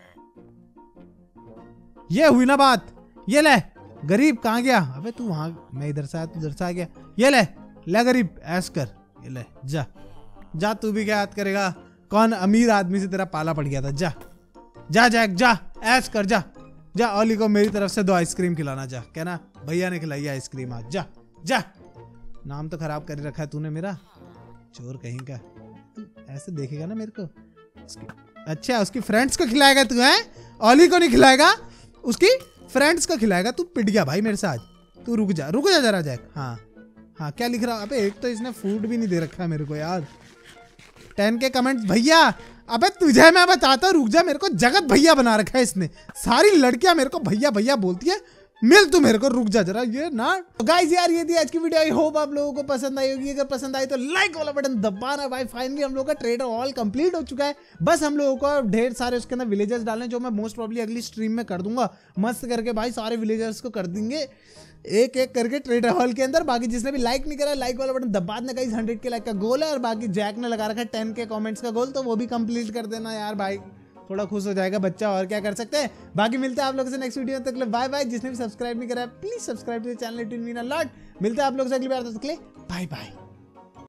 ये हुई ना बात। ये ले गरीब, कहाँ गया? अबे तू वहां, मैं इधर से आया, तू इधर से आ गया। ये ले ले गरीब, ऐश कर, ये ले, जा जा, तू भी क्या याद करेगा? कौन अमीर आदमी से तेरा पाला पड़ गया था? जा जा जैक, जा ऐश कर, जा जा। ओली को मेरी तरफ से दो आइसक्रीम खिलाना, जा, कहना भैया ने खिलाई आइसक्रीम आज, जा जा। नाम तो खराब कर रखा है तूने मेरा, चोर कहीं का। तू ऐसे देखेगा ना मेरे को, अच्छा उसकी फ्रेंड्स को खिलाएगा तू? है ओली को नहीं खिलाएगा, उसकी फ्रेंड्स को खिलाएगा। तू पिट गया भाई मेरे से आज। तू रुक जा, रुक जा जरा जैक। हाँ हाँ, क्या लिख रहा? अबे एक तो इसने फूड भी नहीं दे रखा है मेरे को यार। टेन के कमेंट्स भैया। अबे तुझे मैं बताता हूँ, रुक जा, मेरे को जगत भैया बना रखा है इसने। सारी लड़कियां मेरे को भैया भैया बोलती है, मिल तू मेरे को, रुक जा जरा। ये ना गाइस यार, ये थी आज की वीडियो। आई होप आप लोगों को पसंद आई होगी। अगर पसंद आई तो लाइक वाला बटन दबाना भाई। फाइनली हम लोग का ट्रेडर हॉल कंप्लीट हो चुका है। बस हम लोगों को ढेर सारे उसके अंदर विलेजर्स डालने, जो मैं मोस्ट प्रॉब्ली अगली स्ट्रीम में कर दूंगा मस्त करके भाई। सारे विलेजर्स को कर देंगे एक एक करके ट्रेडर हॉल के अंदर। बाकी जिसने भी लाइक नहीं करा, लाइक वाला बटन दबा देना गाइस। हंड्रेड के लाइक का गोल है, और बाकी जैक ने लगा रखा है टेन के कमेंट्स का गोल, तो वो भी कंप्लीट कर देना यार भाई, थोड़ा खुश हो जाएगा बच्चा। और क्या कर सकते हैं। बाकी मिलते हैं आप लोगों से नेक्स्ट वीडियो तक। Bye bye. जिसने भी सब्सक्राइब नहीं करा है please subscribe to the channel, it will mean a lot. मिलते हैं आप लोगों से अगली बार, तब तक के लिए बाय बाय।